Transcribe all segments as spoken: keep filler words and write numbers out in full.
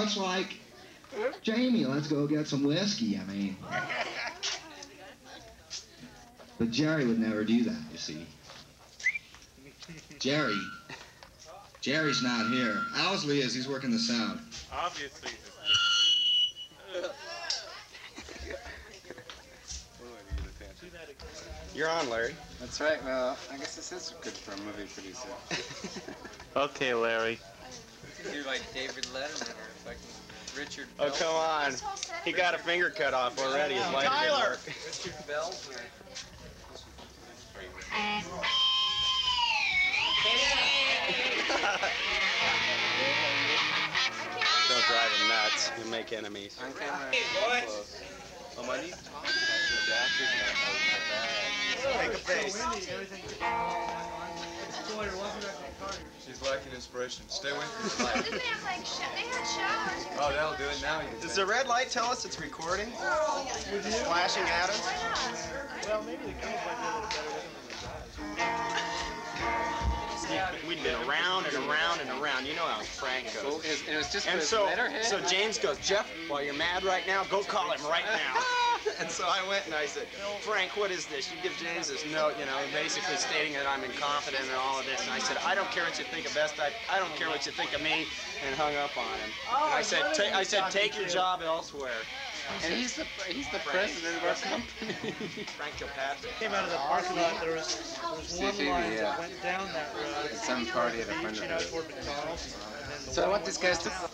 know, it's like, Jamie, let's go get some whiskey, I mean. But Jerry would never do that, you see. Jerry. Jerry's not here. Owsley is, he's working the sound. Obviously. You're on, Larry. That's right. Well, I guess this is good for a movie producer. Okay, Larry. You're like David Letterman or fucking Richard Oh, Belzer. come on. He got a finger cut off already. His lighter didn't work. Richard Belzer. Don't drive him nuts. You make enemies. On camera. Oh, my knee. Make a face. She's lacking inspiration. Stay away from the light. Didn't they have like sh they had showers? Oh, that'll do it now. You Does the red light tell us it's recording? It's flashing at us? Well, maybe the girls might be able to better We've been around and around and around. You know how Frank So goes. it, it was just And for so, letterhead? so James goes, Jeff, while you're mad right now, go call him right now. And so I went and I said, Frank, what is this? You give James this note, you know, basically stating that I'm incompetent and all of this. And I said, I don't care what you think of Best. I, I don't care what you think of me. And hung up on him. And I said, ta I said, take your job elsewhere. And he's the he's the president of our company. Frank Kilpatrick. Came out of the parking lot. There was, there was one See, line yeah. that went down that road. It's some party at a friend You of know, his. toward McDonald's. And then the So I one want this went guy to...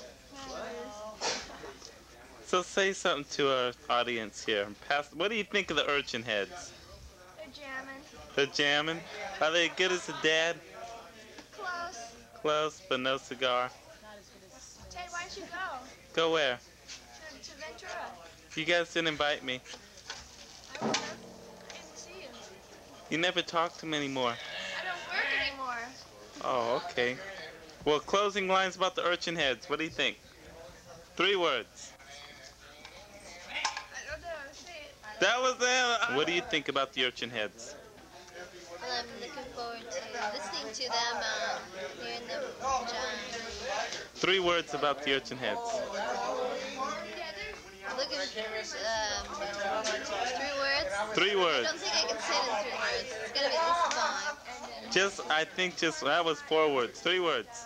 south. So say something to our audience here. Pass, what do you think of the Urchin Heads? They're jamming. They're jamming? Are they as good as the dad? Close. Close, but no cigar. Ted, why don't you go? Go where? To, to Ventura. You guys didn't invite me. I would have. I didn't see you. You never talk to me anymore. I don't work anymore. Oh, okay. Well, closing lines about the Urchin Heads. What do you think? Three words. I don't know. Say it. That was them. What do you think about the Urchin Heads? Well, I'm looking forward to listening to them, um, hearing them jam. Three words about the Urchin Heads. Looking, um, three words? Three I words. don't think I can say it in three words. It's gonna be this long. Just, I think just, that was four words. Three words.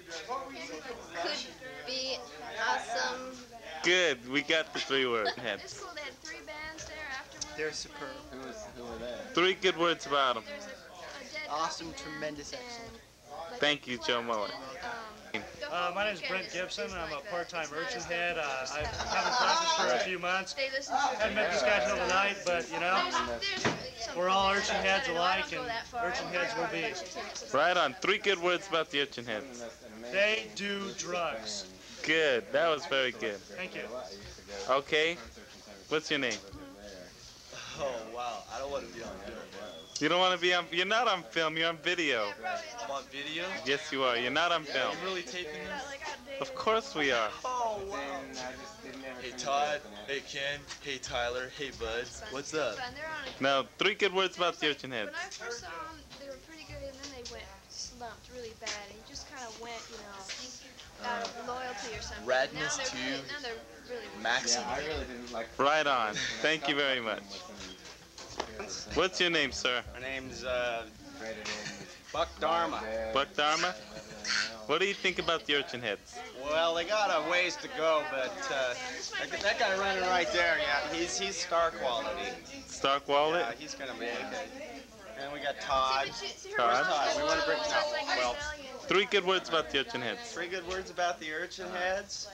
Could be awesome. Good. We got the three words. It's Heads. cool. They had three bands there afterwards. They're superb. Who, was, who were they? Three good words about them. There's a, a dead Awesome, band tremendous, and, excellent. like, Thank you, Joe Muller. Um, Uh, my name is Brent Gibson. I'm a part-time urchin head. Uh, I've been in practice for a few months. They listen to Haven't met these guys overnight, but you know, There's, there's we're all urchin heads I alike, don't go and that far. urchin heads will be. Right on. Three good words about the Urchin Heads. They do drugs. Good. That was very good. Thank you. Okay. What's your name? Oh, wow. I don't want to be on film. You don't want to be on, you're not on film, you're on video. I'm on video? Yes, you are. You're not on film. You really taping this? Of course we are. Oh, wow. Hey, Todd. Hey, Ken. Hey, Tyler. Hey, Bud. What's up? Now, three good words about the Urchin Heads. When I first saw them, they were pretty good, and then they went slumped really bad. And he just kind of went, you know, out of loyalty or something. Radness now they're to really, now they're really Maxim. Yeah, I really didn't like... Right on. Thank you very much. What's your name, sir? My name's uh, Buck Dharma. Buck Dharma? What do you think about the Urchin Heads? Well, they got a ways to go, but uh, that, that guy running right there, yeah, he's he's star quality. Stark Wallet? Yeah, he's gonna make it. And we got Todd. Todd? Todd. We want to bring no. Well, Three good words about the Urchin Heads. three good words about the urchin heads.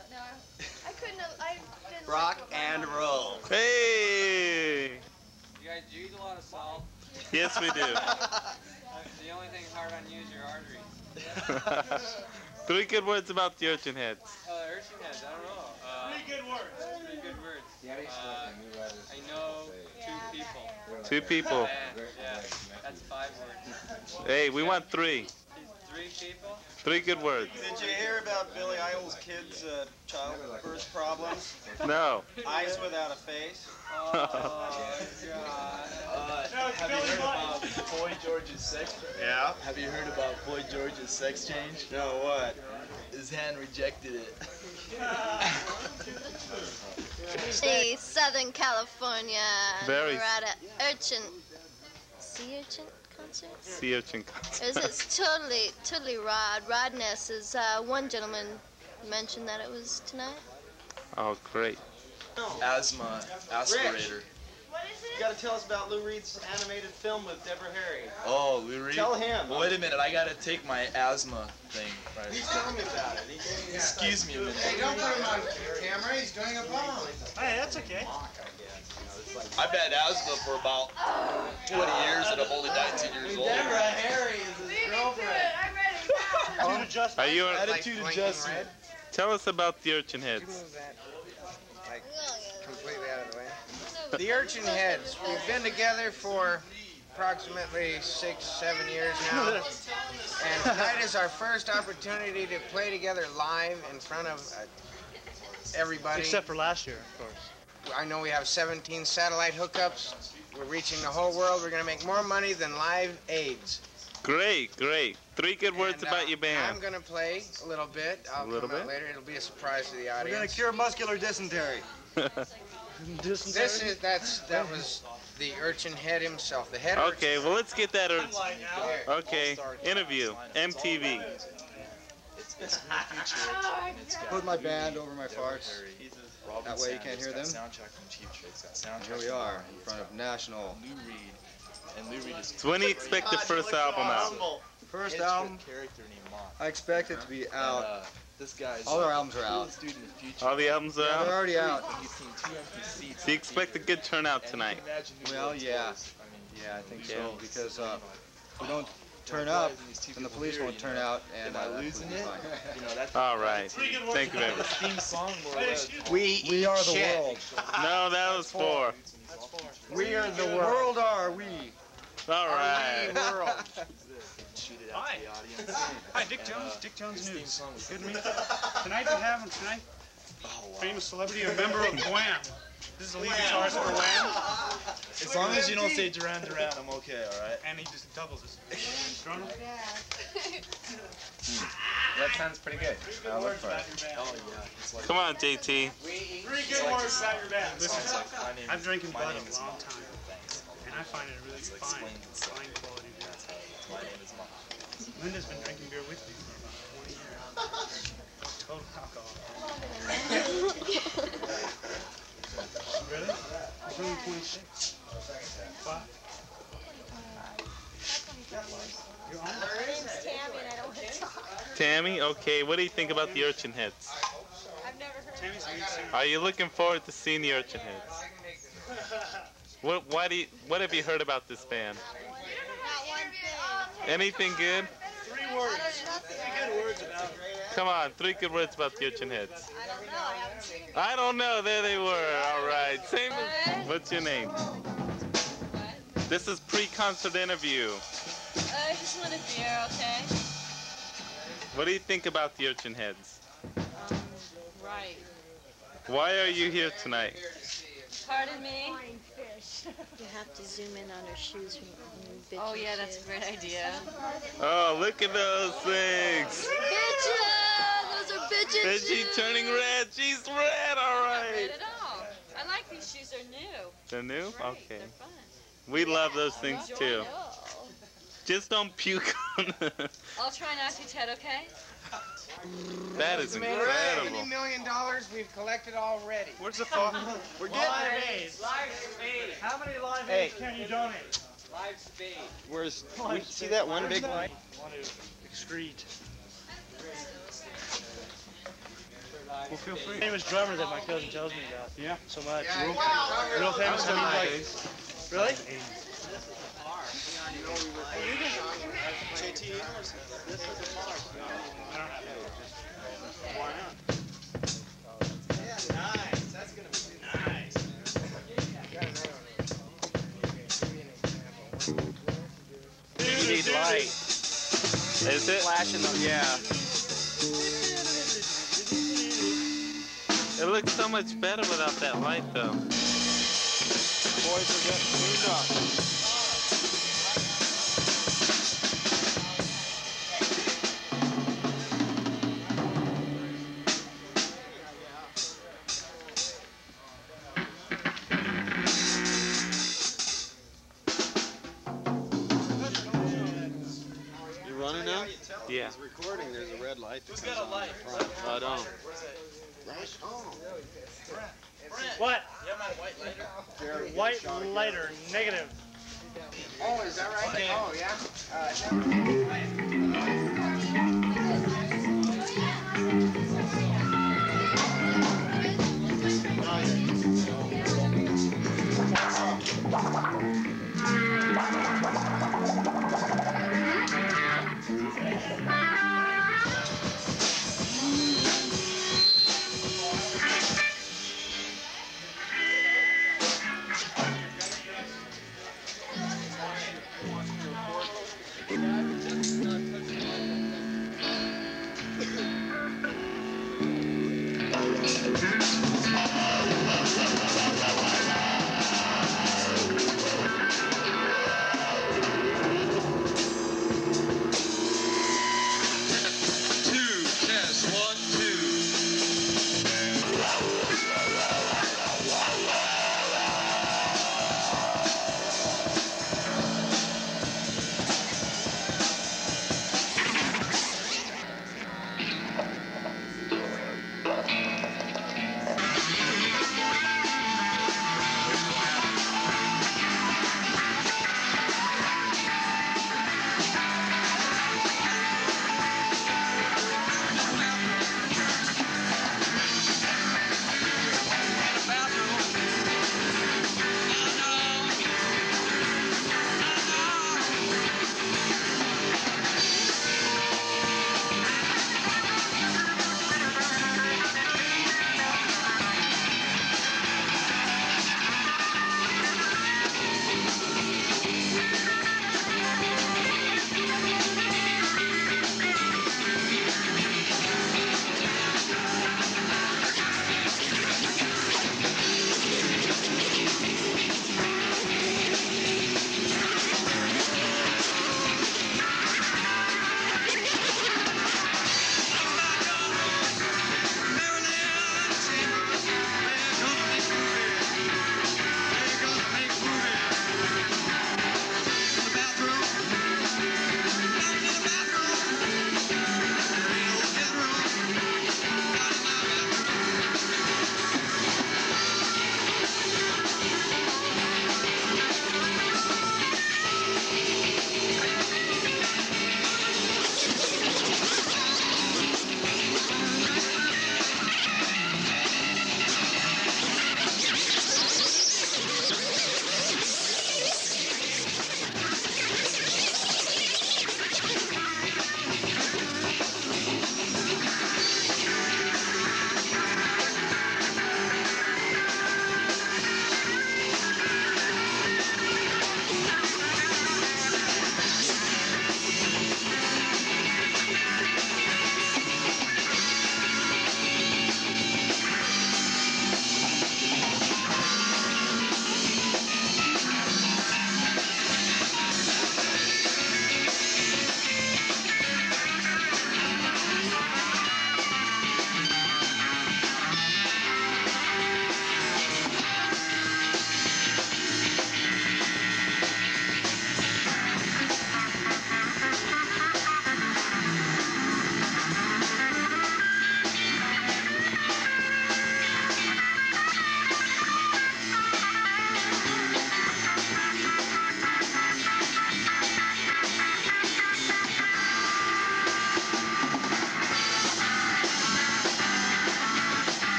I couldn't have, I didn't Rock and roll. Hey! You guys, do you eat a lot of salt? Yes, we do. The only thing hard on you is your arteries. Three good words about the Urchin Heads. Oh, the urchin heads, I don't know. Uh, Three good words. Three good words. Uh, I know two people. Two people. Yeah, yeah, that's five words. Hey, we want three. Three people? Three good words. Did you hear about Billy Idol's kids' uh, childbirth problems? No. Eyes without a face. Oh, God. Uh, have you heard about Boy George's sex? Yeah. Have you heard about Boy George's sex change? No, what? His hand rejected it. The Southern California Very. Rada Urchin Sea Urchin concert? Sea urchin concert. It's totally, totally Rod. Rod Ness is uh, one gentleman mentioned that it was tonight. Oh, great. Asthma aspirator. You gotta tell us about Lou Reed's animated film with Deborah Harry. Oh, Lou Reed? Tell him. Well, wait a minute, I gotta take my asthma thing. Right. He's telling me about it. He gave me that. Excuse me a minute. Hey, don't put him on camera. He's doing a poem. Hey, that's okay. I've had asthma for about twenty years and I'm only nineteen years old. Deborah Harry is his girlfriend. Attitude adjustment. Are you? Attitude adjustment. Tell us about the urchin heads. Move that, like, completely out of the way. The Urchin Heads. We've been together for approximately six, seven years now. And tonight is our first opportunity to play together live in front of uh, everybody. Except for last year, of course. I know we have seventeen satellite hookups. We're reaching the whole world. We're going to make more money than Live AIDS. Great, great. Three good words And, uh, about your band. I'm going to play a little bit. I'll A little come out bit? later. It'll be a surprise to the audience. We're gonna cure muscular dysentery. This is that's that was the Urchin Head himself, the head. Okay, well let's get that. Ur- Urchin. okay, interview, M T V. Put my band over my farts. That way you can't hear them. And here we are in front of national. Lou Reed. And Lou Reed is So when do you expect the first album out? First album, character named Moth. I expect it to be And, out. uh, this guy's All our albums are the out. coolest dude in the future. All the albums are Yeah, they're out? already out. He's seen two empty seats. Do you expect a good turnout And tonight? you can imagine who Well, wrote yeah. those. I mean, Yeah, I think Yeah. so. Because uh, if we don't turn up, then the police won't turn out, and Am I uh, that losing would be it? fine. You know, that's All right. Three good words Thank you very the much. theme song more or less. We We are the shit. world. No, that was four. We are the The world. world are we. All right. We world. Shoot it out Hi. to the audience. Hi, Dick And, Jones, uh, Dick Jones his theme News. song was- Good to meet you. Tonight we have him tonight. Oh, wow. Famous celebrity, a member of Wham. This is the lead guitarist for Wham. As long as you don't say Duran Duran, I'm okay, alright? And he just doubles his drum. That sounds pretty good. I'll look for it. Oh, yeah. It's like, Come on, J T. Three good words about your band. it's Listen, like, my name I've is- drinking my blood name a is long Moth. time, Thanks. and I find it really It's like fine, explains itself. fine quality beer. That's how it is. My name is Moth. Linda's been drinking beer with me for about twenty years. Total alcohol. Really? It's only twenty-six. Wow. You're on? My name's Tammy and I don't want to talk. Tammy, okay, what do you think about the Urchin Heads? I've never heard Tammy's of lead singer. Are you looking forward to seeing the Urchin Heads? What, why do you, what have you heard about this band? Not one thing. Anything good? Three words. Three good words about it. Come on, three good words about the Urchin Heads. I don't know. I haven't seen it. I don't know, there they were, all right. Same, what's your name? This is pre-concert interview. I just want a beer, okay? What do you think about the Urchin Heads? Um, right. Why are you here tonight? Pardon me? You have to zoom in on her shoes. When, when Oh, yeah, that's a great idea. Oh, look at those things. Bitches! Those are bitches! Is she turning red? She's red, all Not right. red at all. I like these shoes. They're new. They're new? Great. Okay. They're fun. We love those things Enjoy too. it all. Just don't puke on them. I'll try not to, Ted, okay? That is Seventy incredible. million dollars we've collected already. Where's the phone? We're getting Live it. Aid. Live Spade. How many live Hey. aids can you donate? Live Spade. Where's, we see that one big light? Want to excrete. Well, feel free. Famous drummer that my cousin tells me about. Yeah. So much. Real, real famous to me, like. Really? J T Why not? Nice. That's gonna be nice. You need light. Is it? Flashing them. Yeah. It looks so much better without that light, though. Boys are getting cleaned up. Yeah. It's recording. There's a red light. Who's got a light? I don't. Where's it? Right. Oh. Brent. Brent. What? You have my white lighter? White lighter, negative. Oh, is that right? Okay. Oh, yeah. Uh,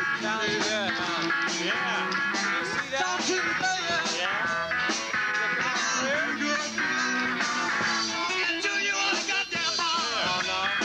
Sounds good, huh? Yeah. You see that? Talk to me, baby. Yeah. Until you all got that ball. Oh, no.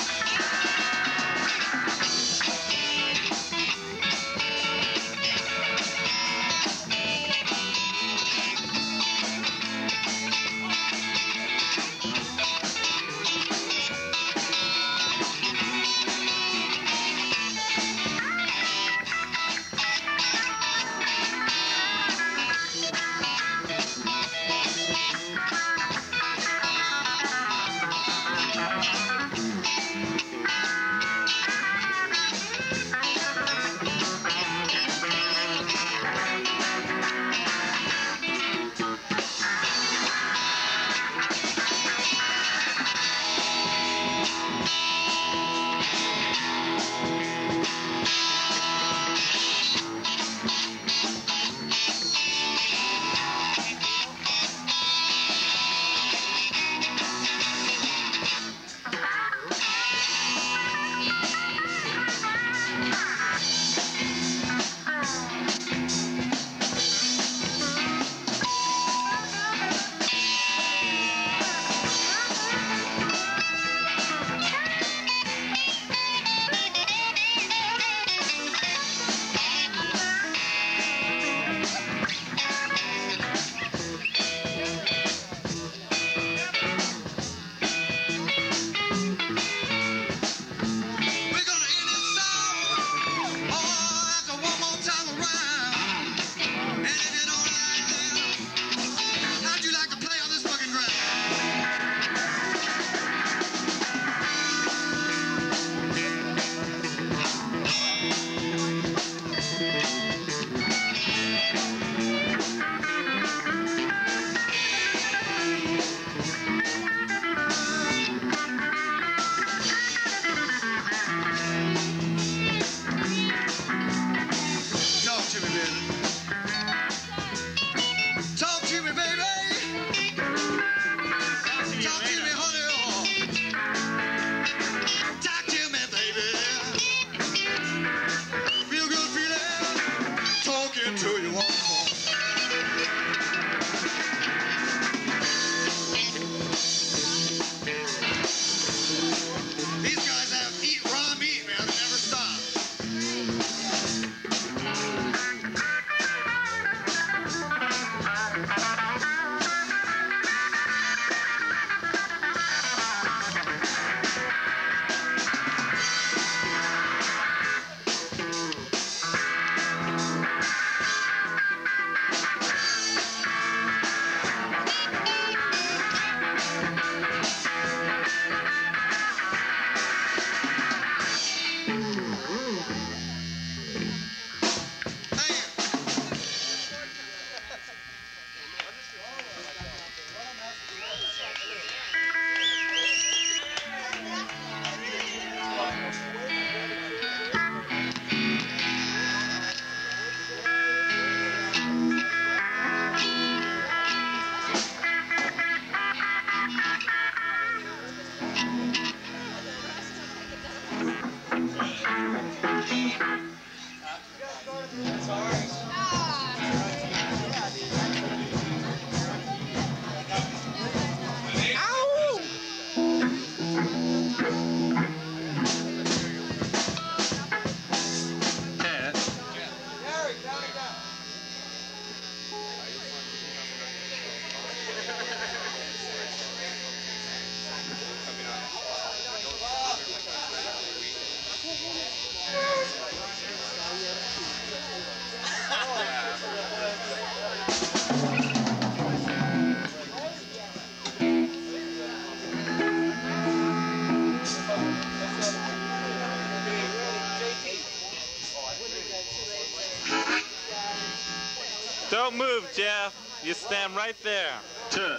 Don't move, Jeff. You stand right there. Turn.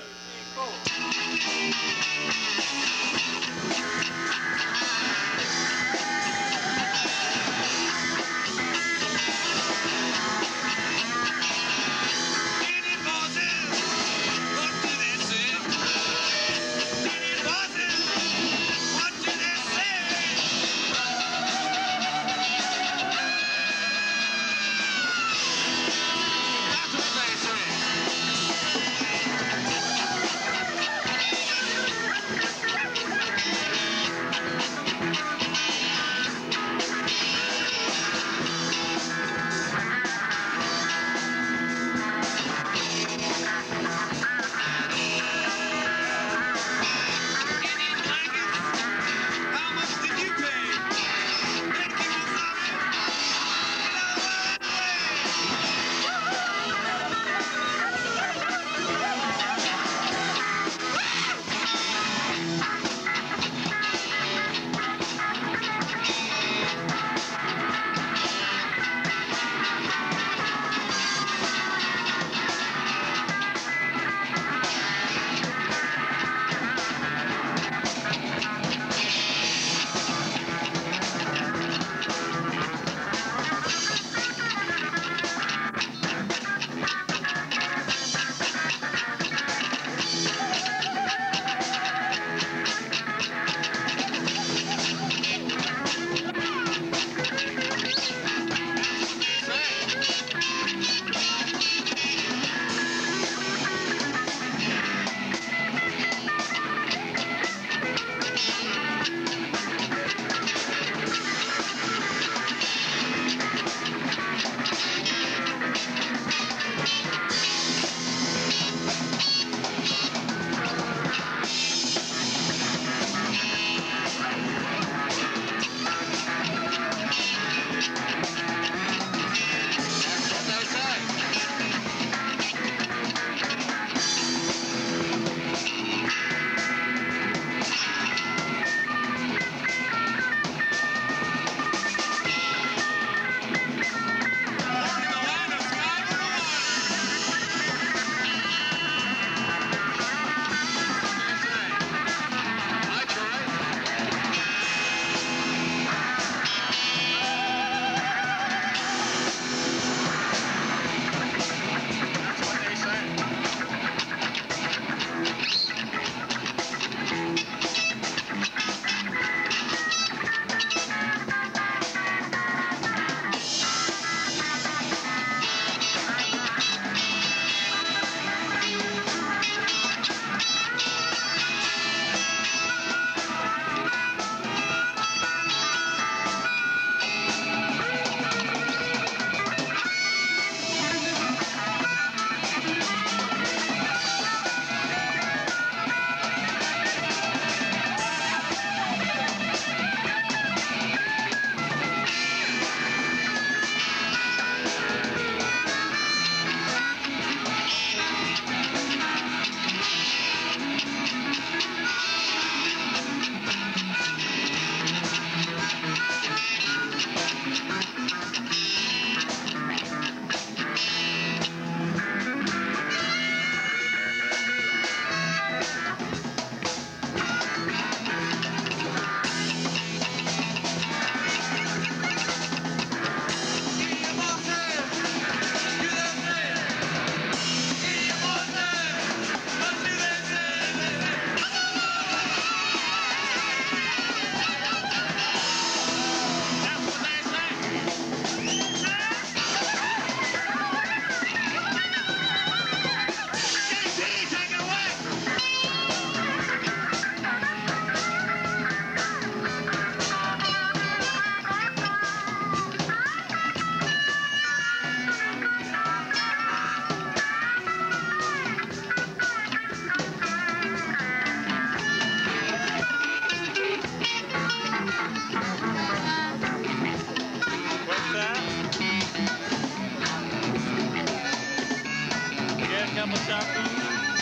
Apple chocolate.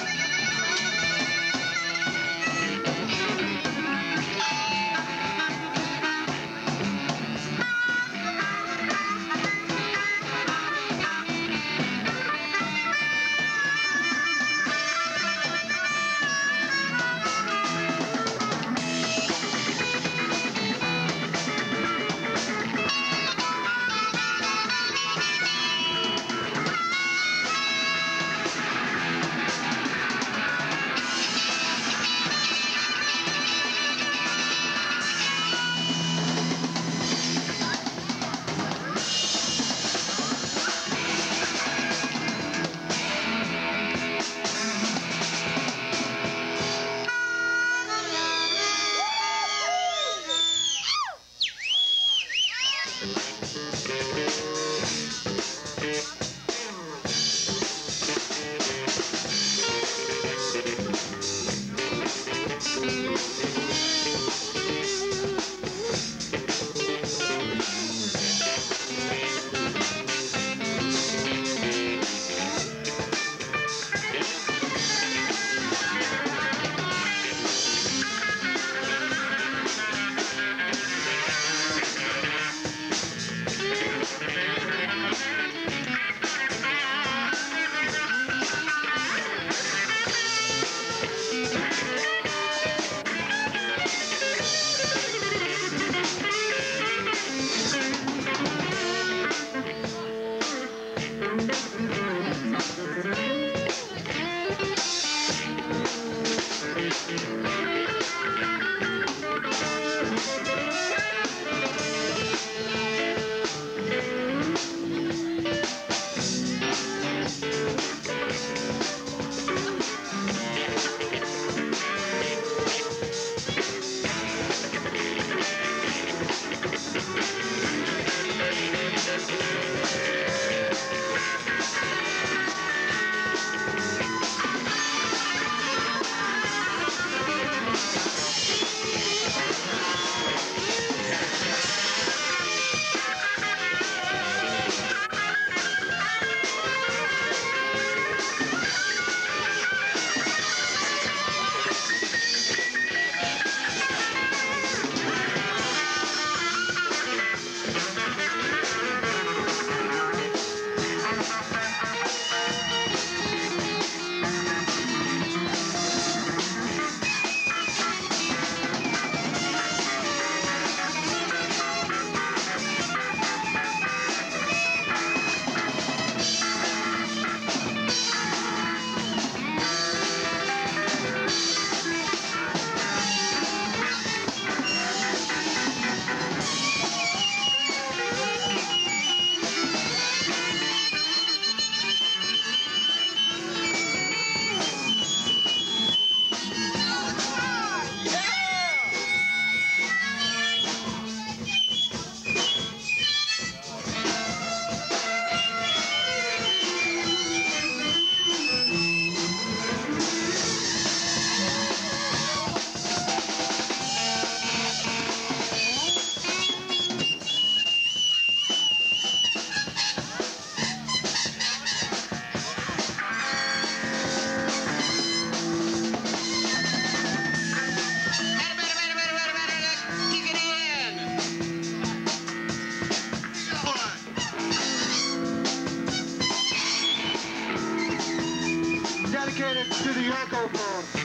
Dedicated to the Yoko phone.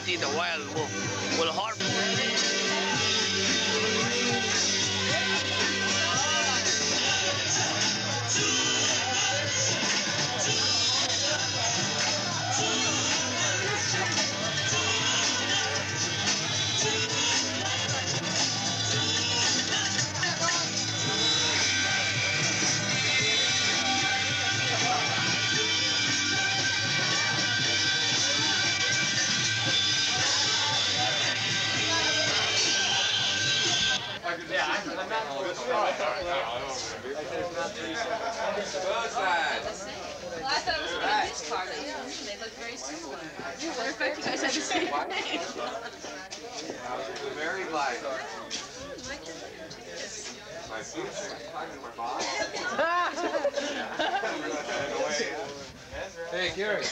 Katie the wild wolf will harp. Well, I thought it was going to be his car. They look very similar. You wonder if you guys had the same name. Very light. Hey, Gary.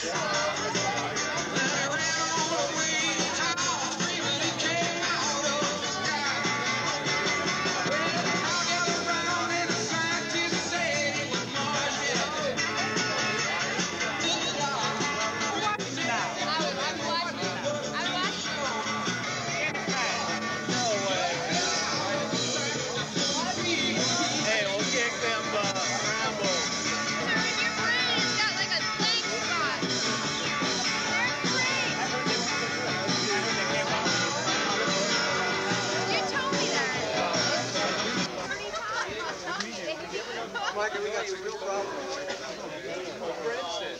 Michael, we got some real problems. For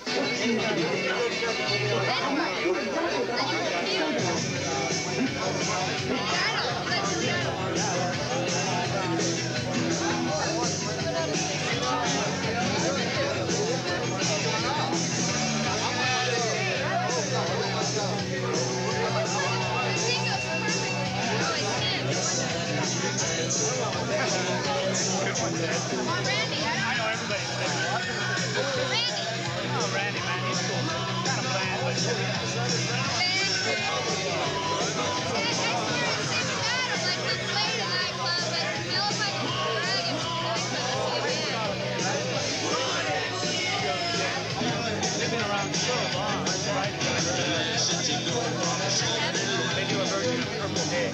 Come on, Randy. I know everybody. Randy. Oh, Randy, man, he's cool. Kind of bland, but cool. They've been around so long, right? They do a version of Purple Day.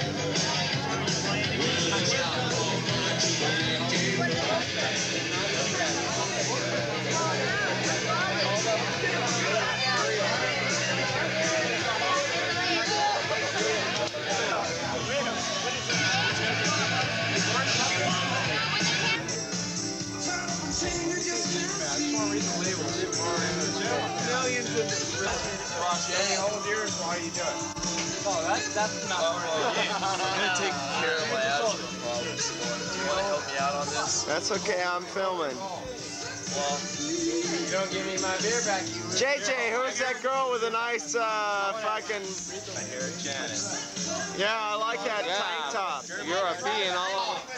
millions of any whole years, why are you doing? Oh, that's that's not part of the game. I'm gonna take care of my asthma problem. Do you want to help me out on this? That's okay, I'm filming. Well, you don't give me my beer back, you J J, who's that girl with a nice uh, fucking... my hair, Janet. Yeah, I like that Yeah. tank top. You're a being all over.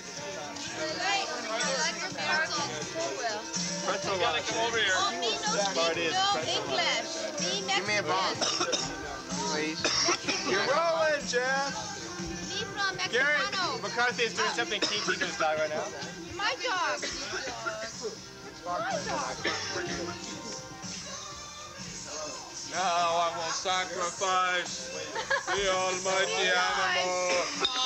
Pretzel You gotta come over here. Oh, me no speak no English. Me Mexican. Give me a bomb, please. You're rolling, Jeff. Me from Gary, Mexicano. McCarthy is doing something kinky to his dog right now. My dog. My dog. Now I will sacrifice the almighty animal.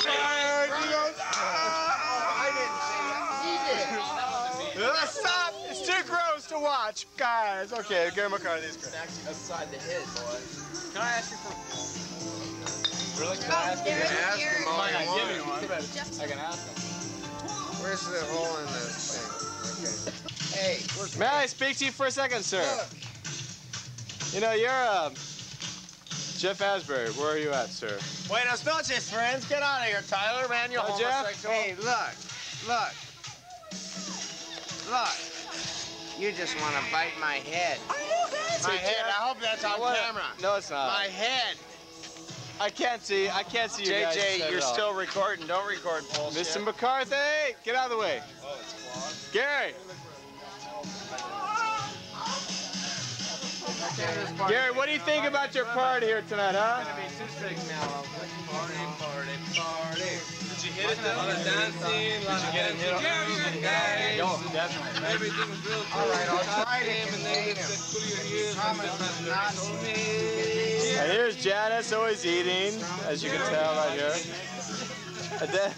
Uh, Stop! It's too gross to watch, guys. Okay, Gary McCarthy's great. Upside the head, boys. Can I ask you for... Really? Can I ask you? You can ask him all Might you not want. give me one, but I can ask him. Where's the hole in the thing? Okay. Hey, where's May I speak to you for a second, sir? You know, you're uh, Jeff Asbury. Where are you at, sir? Buenas noches, friends. Get out of here, Tyler, man. You're Oh, Jeff? homosexual. Hey, look. Look. Look. You just want to bite my head. My head. Jeff? I hope that's on What? camera. No, it's not. My head. I can't see. I can't see you J guys. J, set you're it off. still recording. Don't record bullshit. Mister McCarthy, get out of the way. Oh, it's clogged? Gary. Gary, what do you think about your party here tonight, huh? Party, party, party. Did you hit it though? A lot of dancing, a lot of dancing. Gary, Yo, Definitely. Everything was real cool. All right, I'll try to him and then contain him. cool your ears. Promise not to me. And here's Janice, always eating, as you can tell right here. And then,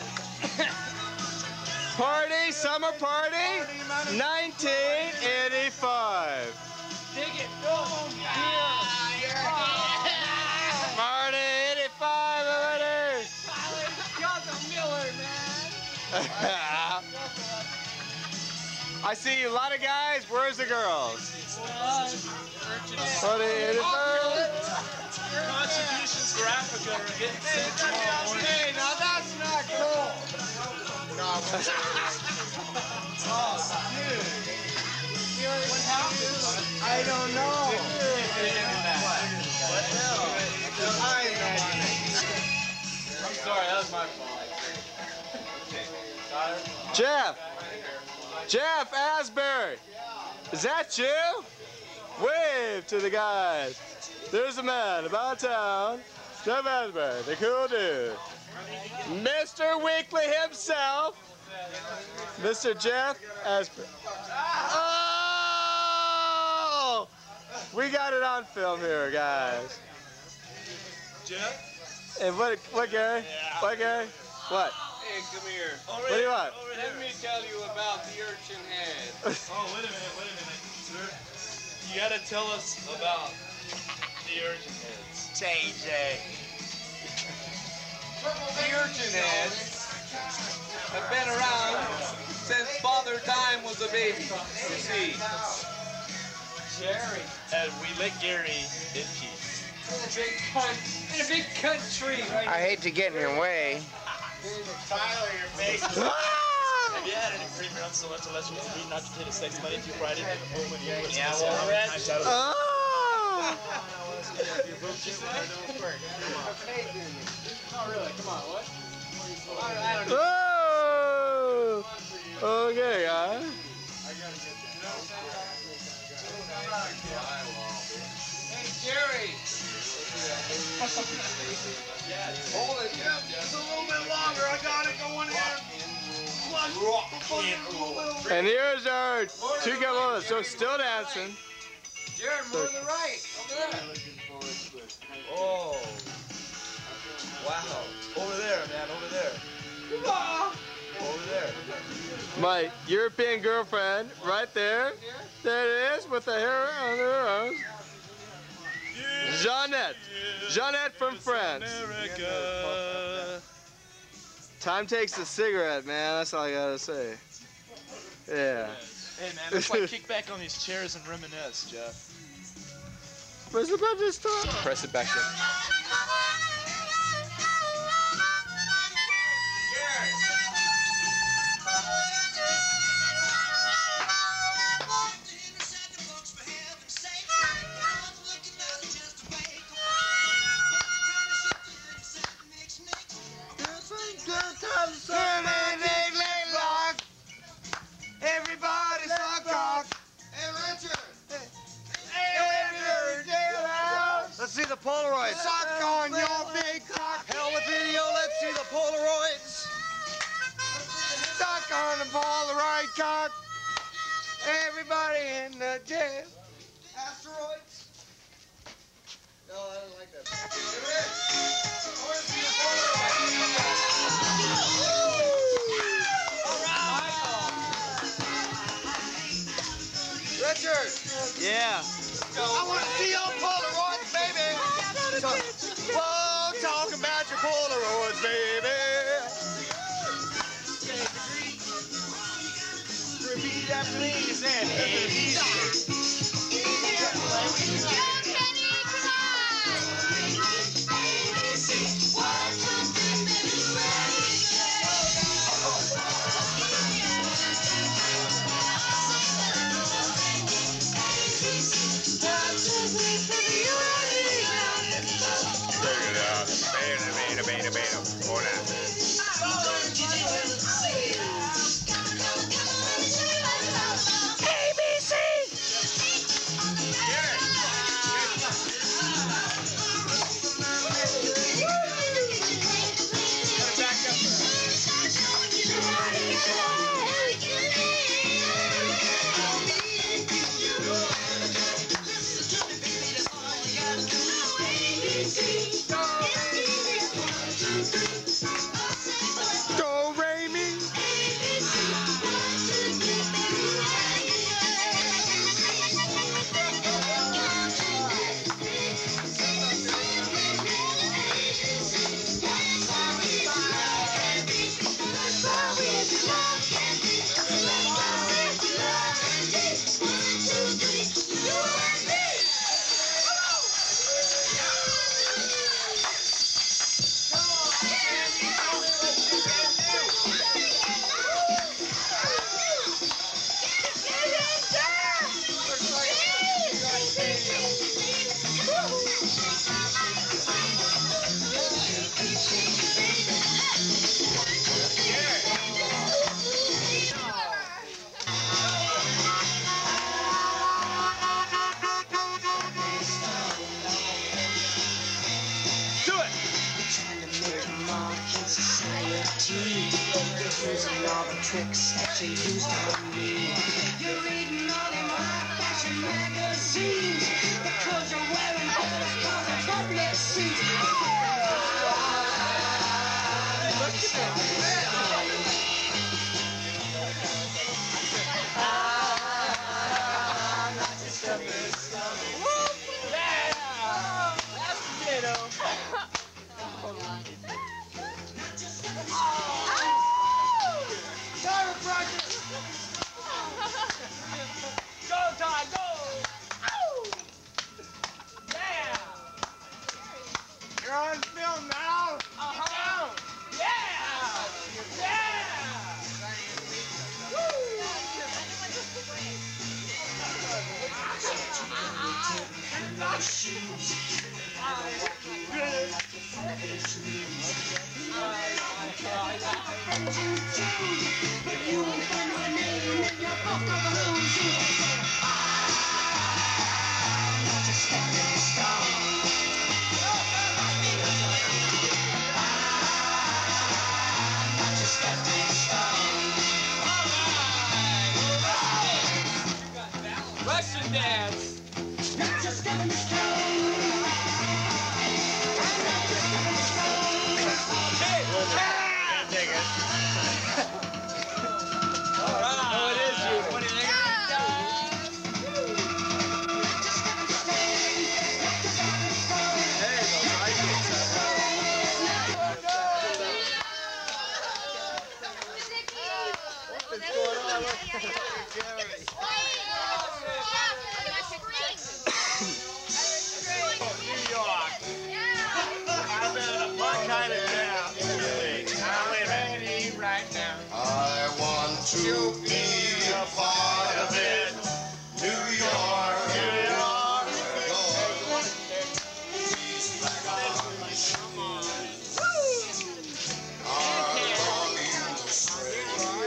party, summer party, nineteen eighty-five. Dig it. Go. Party eighty-five already. I see a lot of guys. Where's the girls? Party eighty-five. Contributions for Africa are getting sent tomorrow morning. Hey, now that's not cool. No, Oh, dude. What happened? I don't know. What the hell? I imagine. I'm sorry, that was my fault. Jeff. Jeff Asbury. Is that you? Wave to the guys. There's a man about town. Jeff Asbury, the cool dude. Mister Weekly himself. Mister Jeff Asbury. Oh! We got it on film here, guys. Jeff? And what, what, Gary? Yeah. What, Gary? What? Hey, come here. What do you want? Let me tell you about the urchin head. Oh, wait a minute, wait a minute, sir. You gotta tell us about the urchin heads. J J. The urchin heads have been around since Father Time was a baby. You see. Jerry. And we let Gary in peace. In a big country. In a big country. Right? I hate to get in your way. Tyler, your face. Have you had any free runs so much unless you read not to take a sex Monday through Friday? Yeah, well, Red. Oh! Not really. Come on, what? I don't know. Oh! Okay, guys. Hey, Jerry. Hold it. Just a little bit longer. I got it going in. And here's our two guys, so still dancing. Jared, more to the right. Over there. Oh. Wow. Over there, man. Over there. Over there. My European girlfriend, right there. There it is, with the hair on her arms. Jeanette. Jeanette from France. America. Time takes a cigarette, man. That's all I gotta say. Yeah. Hey, man, let's like kick back on these chairs and reminisce, Jeff. Press the button this time. Press it back in. Everybody suck off. Hey, Richard. Hey, let's see the Polaroids. Suck on your big cock. Hell with video. Let's see the Polaroids. Suck on the Polaroid cock. Everybody in the jail. Asteroids. No, I don't like that. Richard! Yeah. I want to see your Polaroids, baby! So, whoa, talking about your Polaroids, baby! Repeat after me, you said, hey, Saint Houston. You're reading all them high fashion magazines because you're wearing those colored topless suits. You're on film now. Uh-huh. Yeah. Yeah. Russian dance. Not just stepping the stone. Hey, can't take it. All right. Oh, it is you. What do you think? Hey, those Vikings. What's going on? New York. I've been in a fun kind of town. I'm ready right now. I want to be a part of it. New York, New York, these vagabond shoes are longing to stray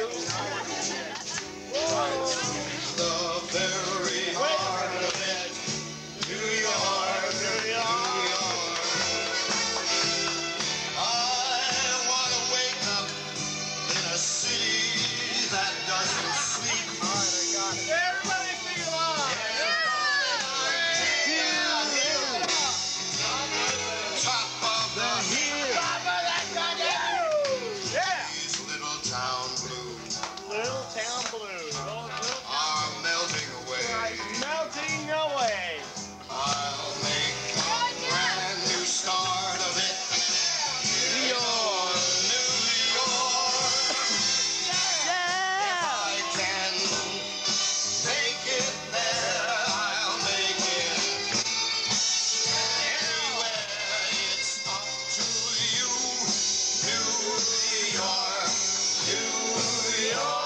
right through the very heart of it. New York, New York. I want to wake up in a city that doesn't sleep. Everybody sing along. Top of the hill. Top of that goddamn. Yeah. These little town blues Little town blues. are melting away. Melting away. I'll make a brand new start of it. New York, New York. If I can make it there, I'll make it anywhere. It's up to you, New York, New York.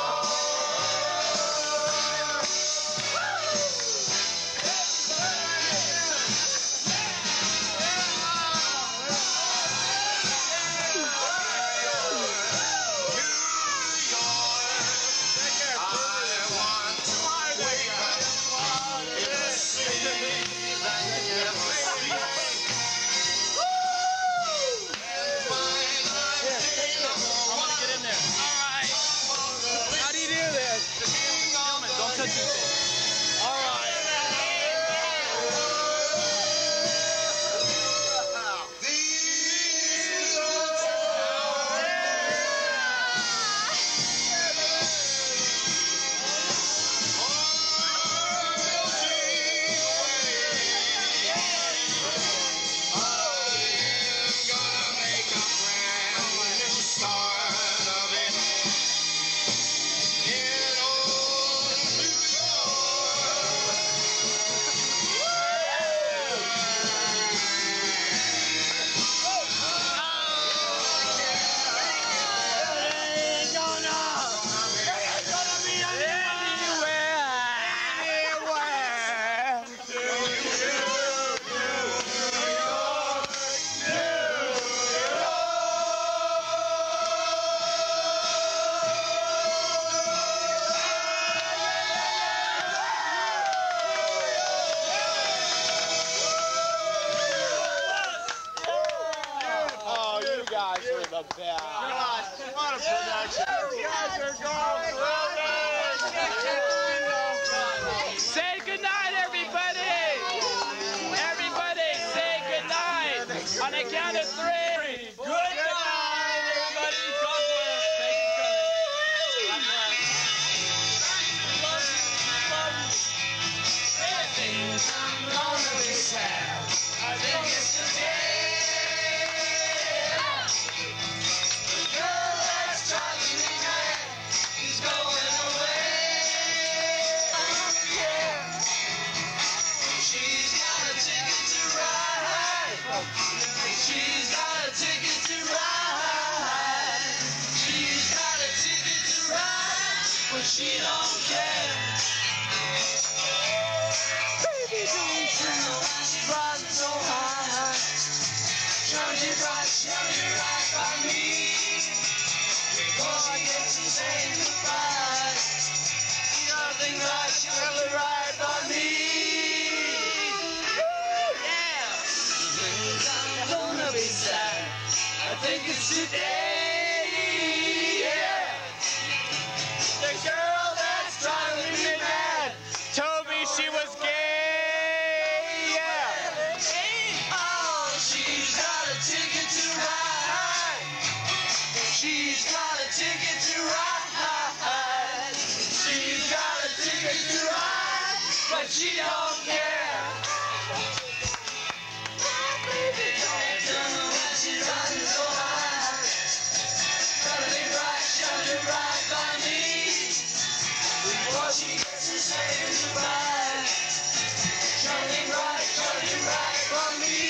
How do you do this? Don't touch anything. All right. guys are the best. God, what a production. You guys are going well done. but she don't care. Baby, don't tell why she rides so high. Shining bright, shining right by me. Before I get to say goodbye, nothing like shining right by me. Yeah. I'm gonna be sad. I think it's today. Yeah. The girl that's driving me mad told me she was gay. Yeah. Oh, she's got a ticket to ride. She's got a ticket to ride. She's got a ticket to ride, but she don't care. My baby don't know why she's riding so high. Shining bright, shining right by me. Before she gets to saying goodbye. Shining bright, shining right by me.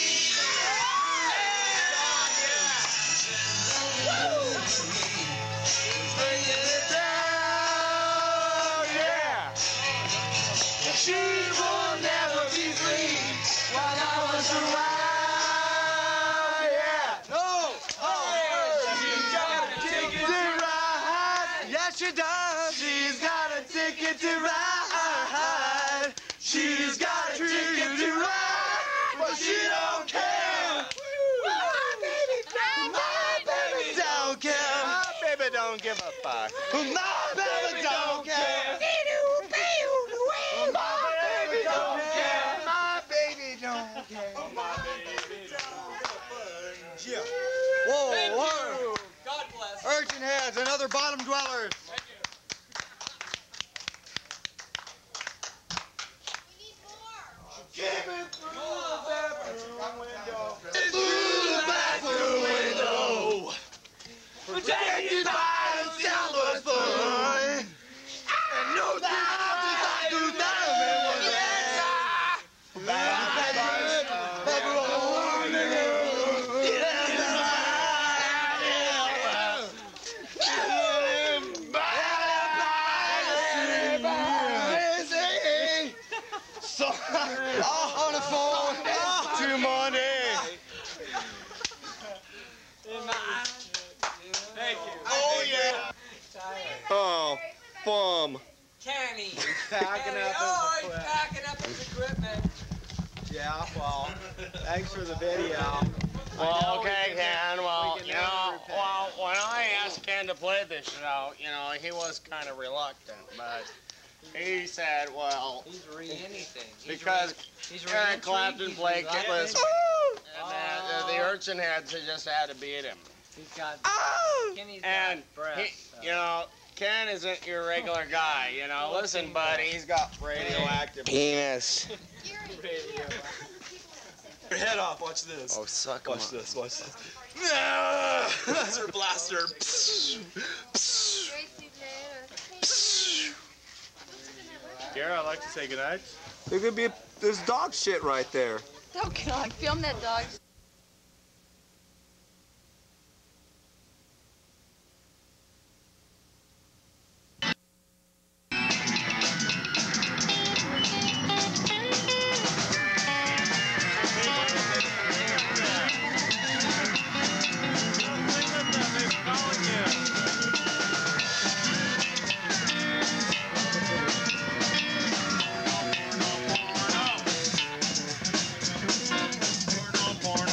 Bringing it down, yeah. She will never be free while I was around, yeah. No! Oh, she's got a ticket to ride. Yes, she does. She's got a ticket to ride. She's got a ticket to ride, but she don't care. My baby, my baby don't care. My baby don't give a fuck. My baby don't care. My baby don't care. My baby don't care. My baby don't care. Whoa, Thank whoa. you. God bless. Urchin heads and other bottom dwellers. Give it through the bathroom window. Through the bathroom window. Take you by the Southwest Fun. And no doubt if I do that, so on the phone to Monday. Thank you. Oh yeah. Oh, bum. Kenny. Packing up Oh, his he's equipment. packing up his equipment. Yeah, well, thanks for the video. Well, okay, we can- Ken. Well, we can you never know, repay. well, when I asked Ken to play this show, you know, he was kind of reluctant, but he said, well, He's re anything. He's because re- he's Eric re-entry, Clapton he's played re- Kitless, Oh. and uh, the, the Urchin Heads he just had to beat him. He's got. Kenny's got And, breath, he, so. you know, Ken isn't your regular guy, you know. Listen, buddy, he's got radioactive penis. Your head off. Watch this. Oh, suck Watch him this. Watch this. That's her blaster. Gary, I'd like to say goodnight. There could be a, there's dog shit right there. Oh, God. Film that dog. Porno.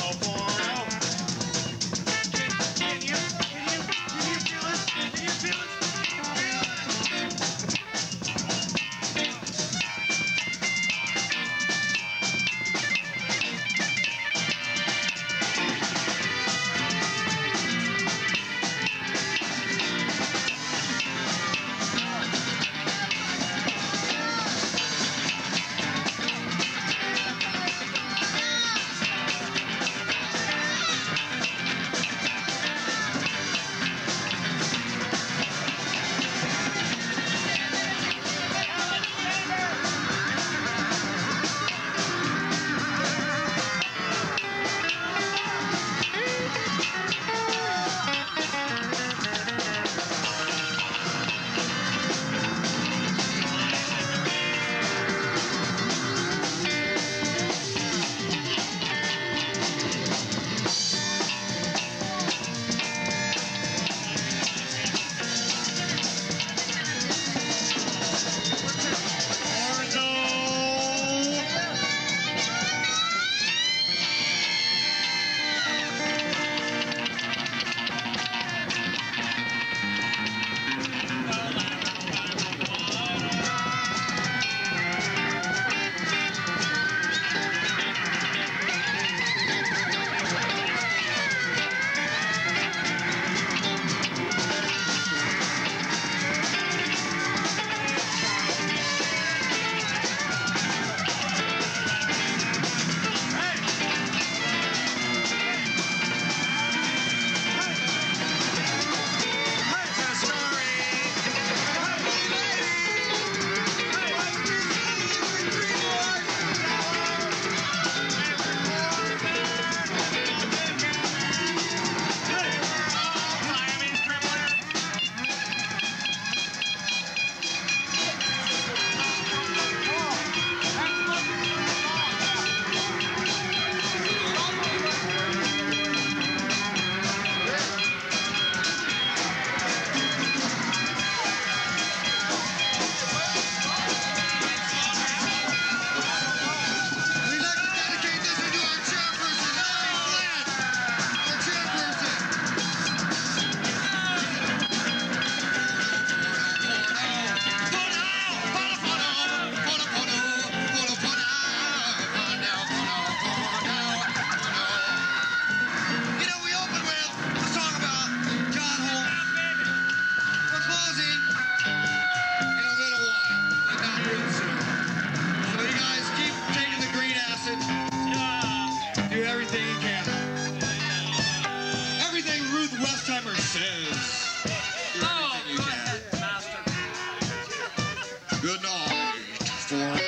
Good night for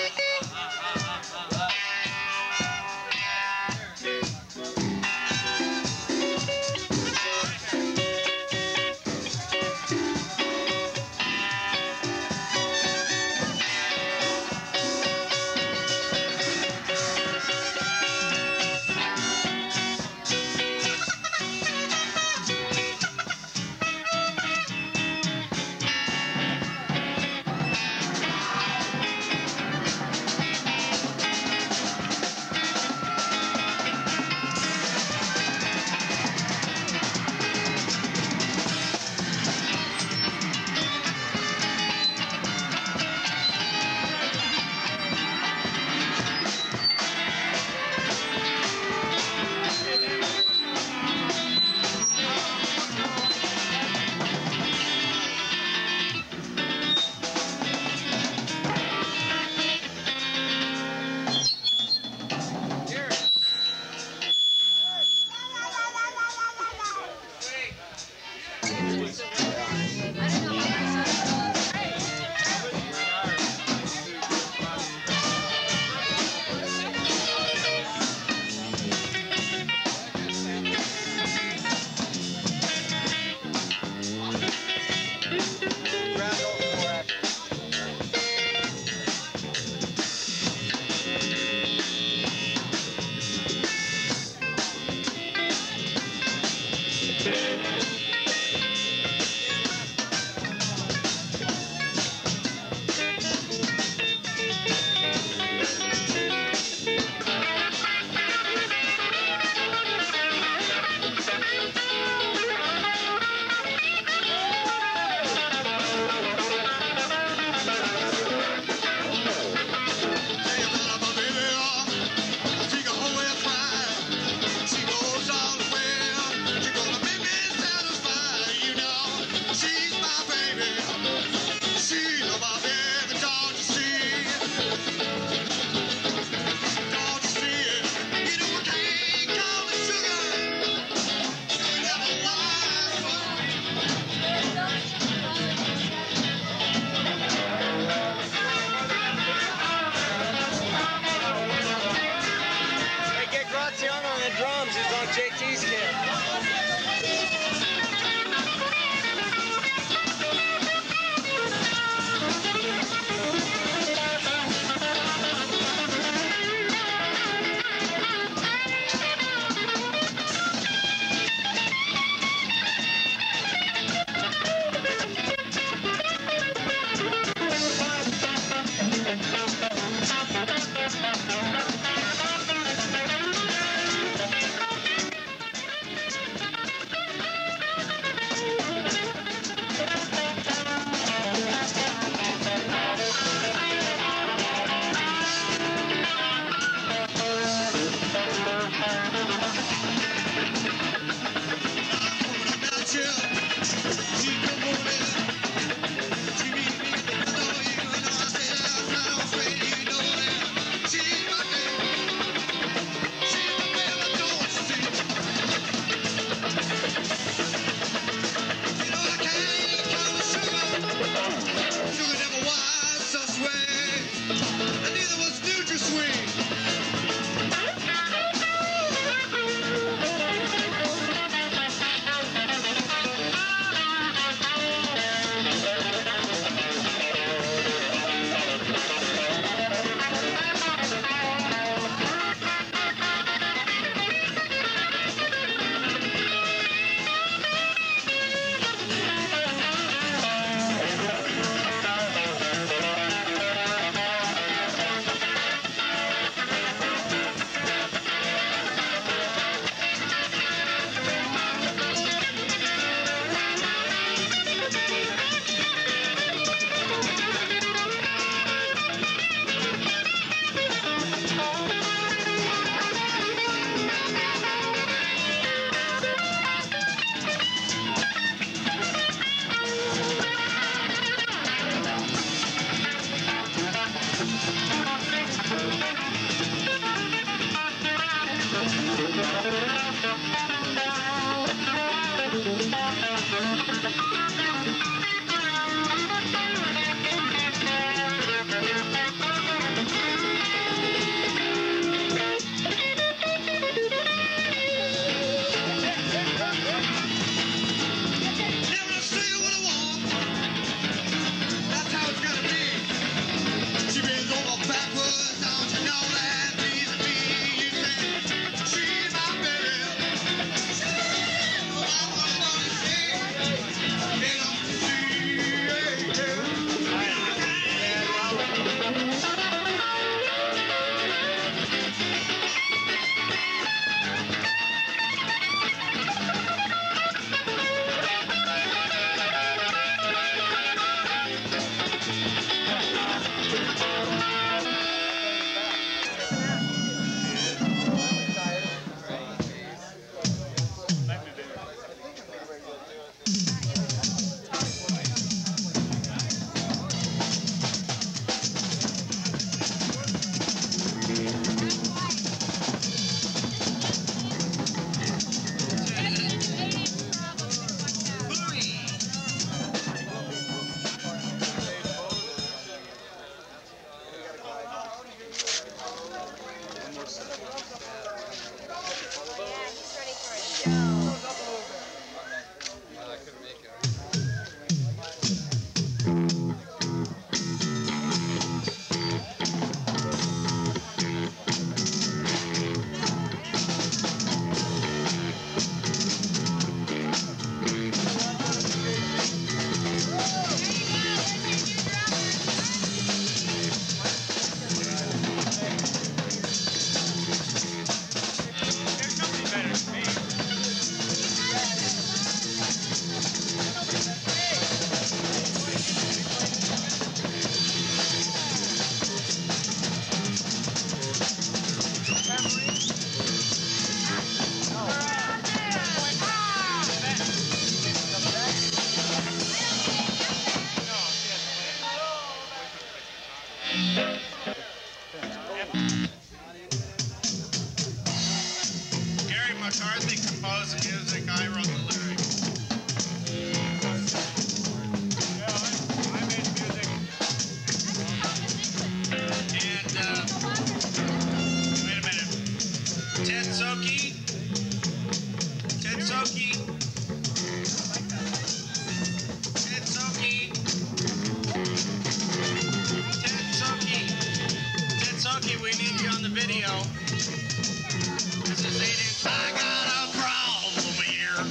video. This is eight inch. I got a problem here.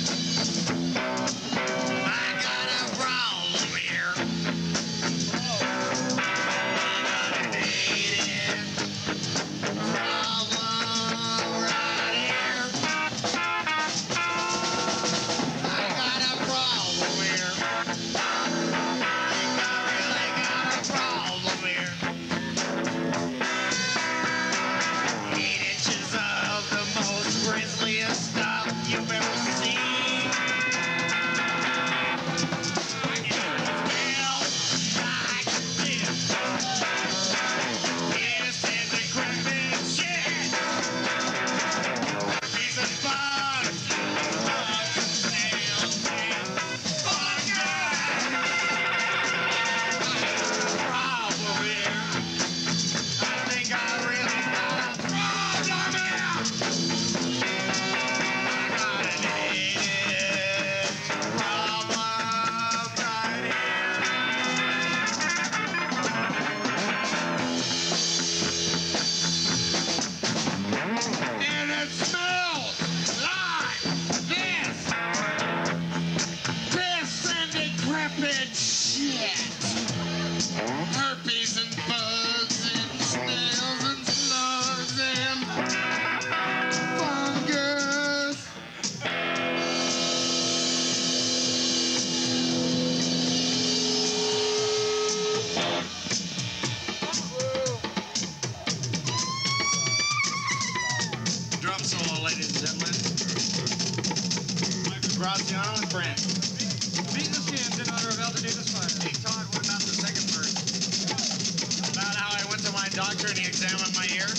I got a problem here. I got an eight inch problem right here. I got a problem here. I think I really got a problem here. Eight inches of the most grisliest stuff you've ever seen. It smells like this. This is decrepit shit. Piece of bugs. Bugs, nails, and fungus. Problem here. I think I really got a problem here. I got an eight-inch problem right here. And it smells like this. Piss and decrepit shit. Herpes and bugs and snails and slugs and fungus. Drum solo, ladies and gentlemen. Michael Graziano and friends. Beating the skins in honor of Altadena Spiders. Hey Todd, what about the second verse? About how I went to my doctor and he examined my ear?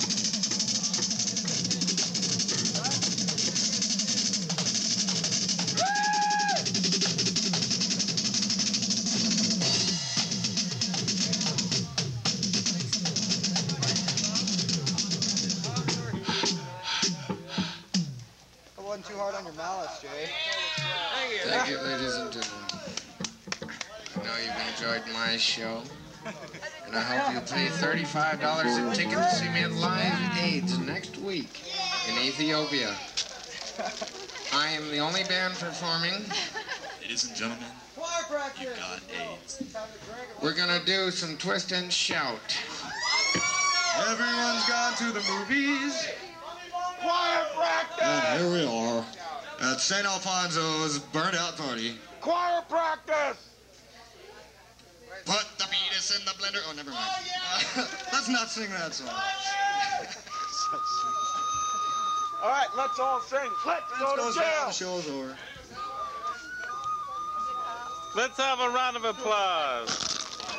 That wasn't too hard on your malice, Jay. Thank you, ladies and gentlemen. I know you've enjoyed my show, and I hope you pay thirty-five dollars a ticket to see me at Live AIDS next week in Ethiopia. I am the only band performing. Ladies and gentlemen, you got AIDS. We're gonna do some twist and shout. Everyone's gone to the movies. Choir practice! And here we are at Saint Alfonso's burned out party. Choir practice! Put the penis in the blender. Oh, never mind. Uh, let's not sing that song. All right, let's all sing. Let's, go, Go to down, jail. the show's over. Let's have a round of applause.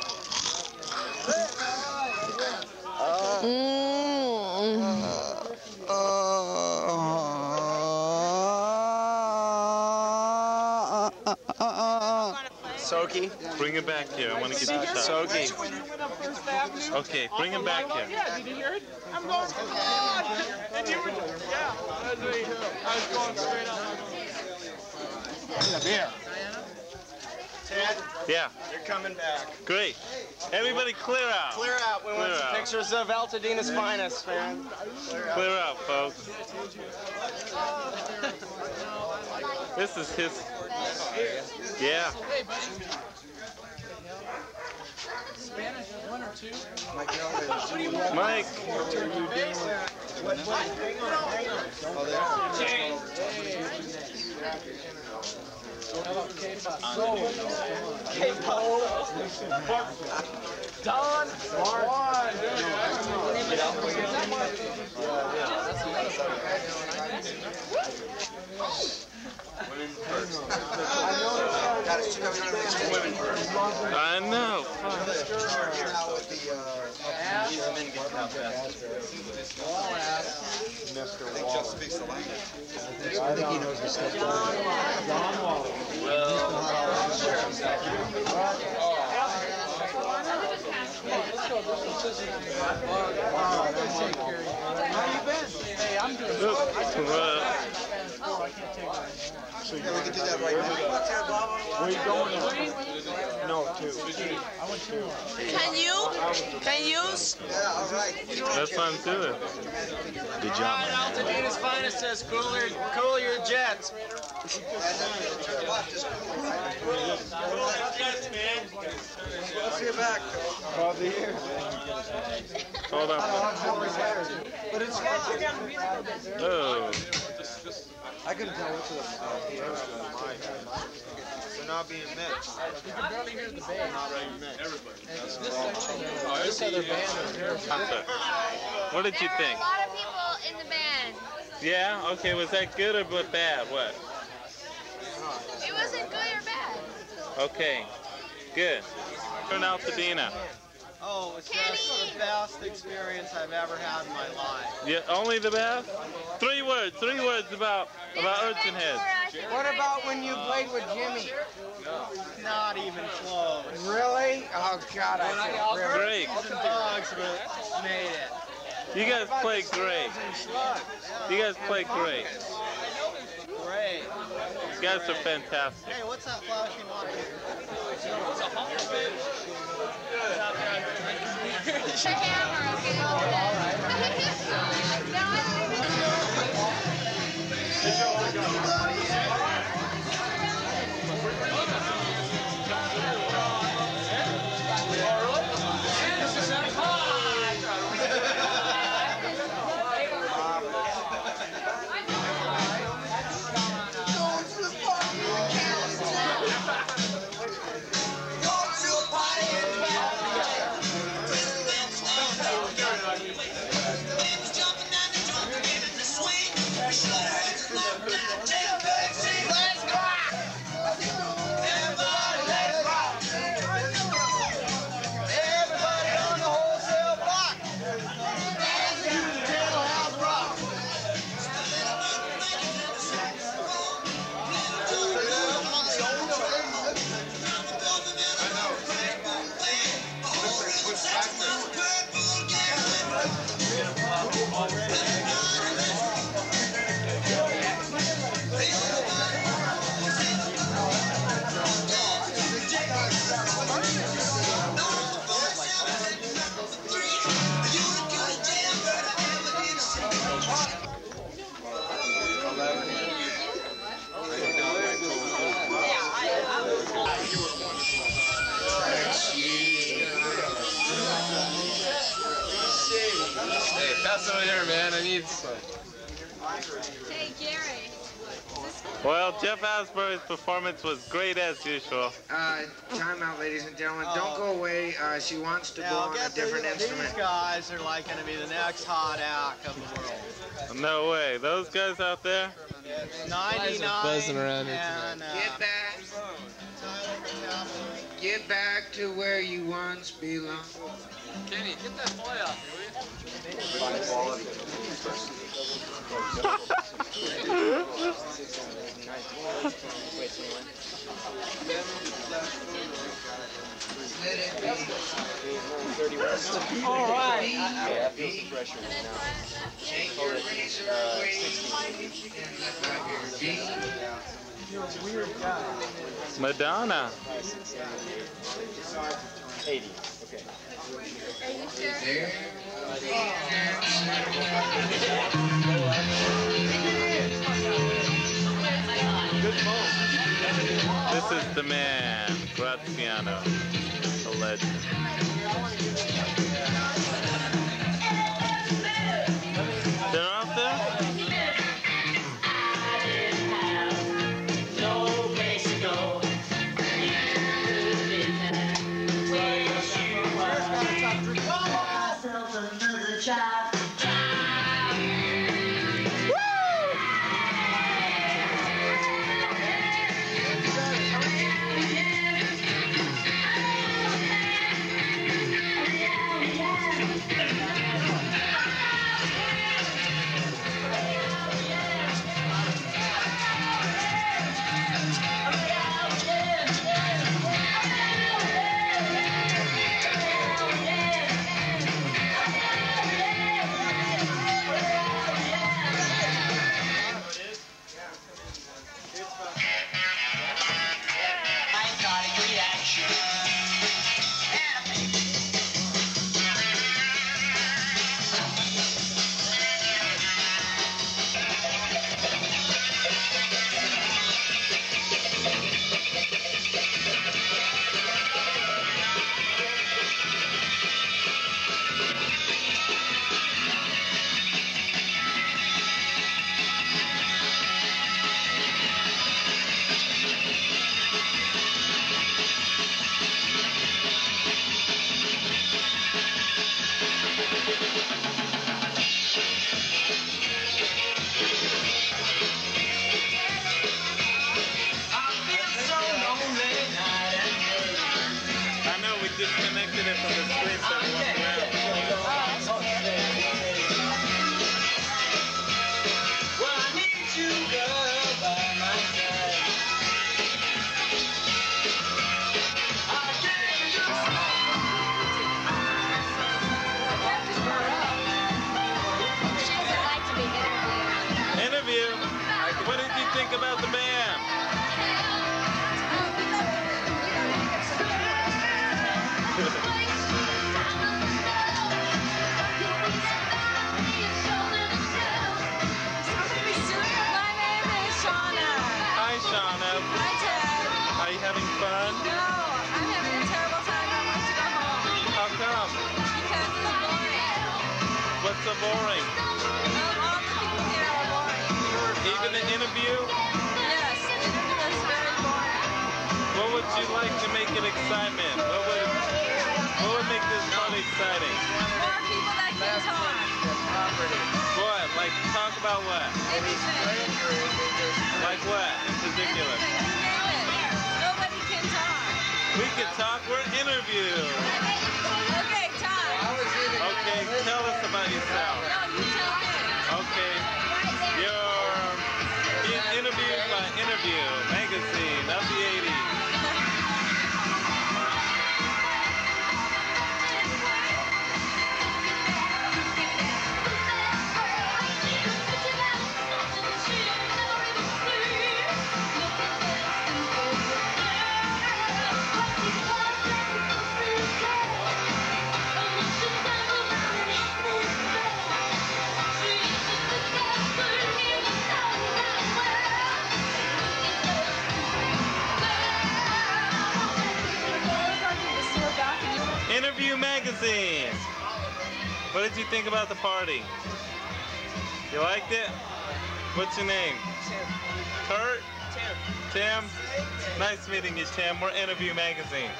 Soki. Bring it back here. I want to get the shot. Soki. Okay, bring him back here. Yeah, did you hear it? I'm going, come on! And you were, yeah, that's me. I was going straight up. I need a beer. Ted, Yeah, you're coming back. great. Everybody clear out. Clear out. We want Clear some out. pictures of Altadena's finest, man. Clear out. Clear out, folks. This is his. Yeah. Spanish, one or two? Mike. K-pop. Don. One. Women first. Women first. I know. Mister Waller. Speaks the language. I think he knows the stuff. John Waller. How you been? Hey, I'm doing good. I can't take that anymore. Yeah, we can do that right now. Where are you going now? No, two. I went two. Can you? Can you? Yeah, all right. That's fun too. Good job, man. Altadena's finest says cool your, cool your jets. Let's get back. Twelve years. Hold on. But it's Oh. I couldn't tell which of the hair was going to my hair. They're not being mixed. You can barely hear the band. Not being mixed. This other band is here. What did you think? There were a lot of people in the band. Yeah? Okay, was that good or bad? What? It wasn't good or bad. Okay, good. Turn out to Dina. Oh, it's just the best experience I've ever had in my life. Yeah, only the best? Three words, three words about about Urchin Heads. What about when you played with Jimmy? Not even close. Really? Oh God, I feel Great. The bugs made it. You guys played great. You guys played great. Great. You guys are fantastic. Hey, what's that flashing light? It's a hammer, okay? All right. No, I Hey, pass over here, man. I need some. Hey, Gary. Well, Jeff Asbury's performance was great as usual. Uh, time out, ladies and gentlemen. Don't go away. Uh, she wants to Yeah, go I'll on a get different these, instrument. These guys are like going to be the next hot act of the world. No way. Those guys out there? ninety-nine buzzing around here and, uh, Get back. Get back to where you once belonged. Kenny, get that boy off All right. Madonna. eighty. Okay. Are you sure? This is the man, Graziano, the legend. They're out there? disconnected it from the screen so it won't around. Well, I need you, girl, by my side. I can't She doesn't like to be interviewed. Interview. What did you think about the band? Hi, Shauna. Hi, Ted. Are you having fun? No, I'm having a terrible time. I want to go home. How come? Because it's boring. What's so boring? Um, all the people here are boring. Even the interview? Yes, the interview is very boring. What would you like to make it excitement? What would, what would make this party exciting? More people that can talk. What? Like, talk about what? Anything. Like what in particular? Anything. You name it. Nobody can talk. We can talk. We're interviewed. Okay, Todd. Okay, tell us about yourself. No, you tell me. Okay. You're being interviewed by Interview Magazine of the eighties. Interview Magazine. What did you think about the party? You liked it? What's your name? Tim. Kurt? Tim. Tim? Nice meeting you, Tim. We're Interview Magazine.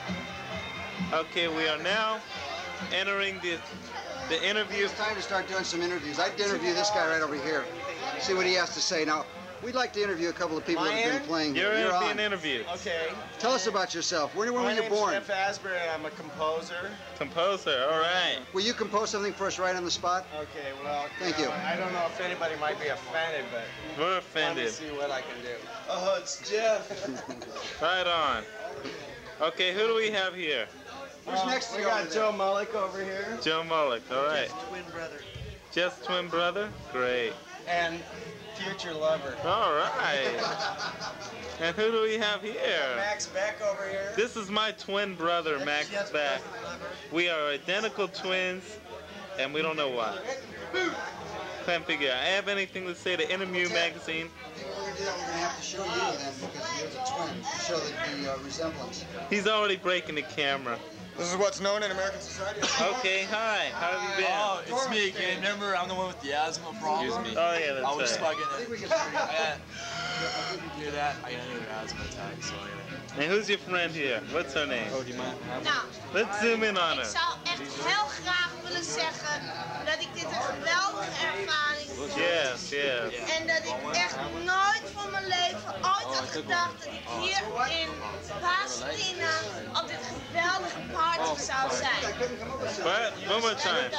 Okay, we are now entering the the interview. It's time to start doing some interviews. I'd interview this guy right over here. See what he has to say. Now, we'd like to interview a couple of people My that have been in? playing. You're, You're being on. interviewed. Okay. Tell us about yourself. When, when My were you name's born? Jeff Asbury, and I'm a composer. Composer, all right. Will you compose something for us right on the spot? Okay, well, Thank you. you. Know, I don't know if anybody might be offended, but We're let offended. me see what I can do. Oh, it's Jeff. Right on. Okay, who do we have here? Who's next to We you over got there? Joe Mullick over here, Joe Mullick, all right. Twin brother. Just twin brother? Great. and future lover. All right. And who do we have here? Max Beck over here. This is my twin brother, Max Beck. We are identical twins, and we don't know why. Can't figure out. I have anything to say to Interview Magazine? I think we're going to do that. We're going to have to show you then, because you're the twin, to show the, the uh, resemblance. He's already breaking the camera. This is what's known in American society. Okay, hi. How have you been? Oh, it's me again. Remember, I'm the one with the asthma problem. Excuse me. Oh, yeah, that's I was right. fucking. I got, you hear that? I got an asthma attack, so I gotta. And who's your friend here? What's her name? Oh, do you mind? Nou, Let's zoom in on ik her. zou echt heel graag willen zeggen dat ik dit een geweldige ervaring vond. Yes, yes. En dat ik echt nooit van mijn leven ooit had gedacht dat ik hier in Pasadena op dit geweldige party zou zijn. What? One more time.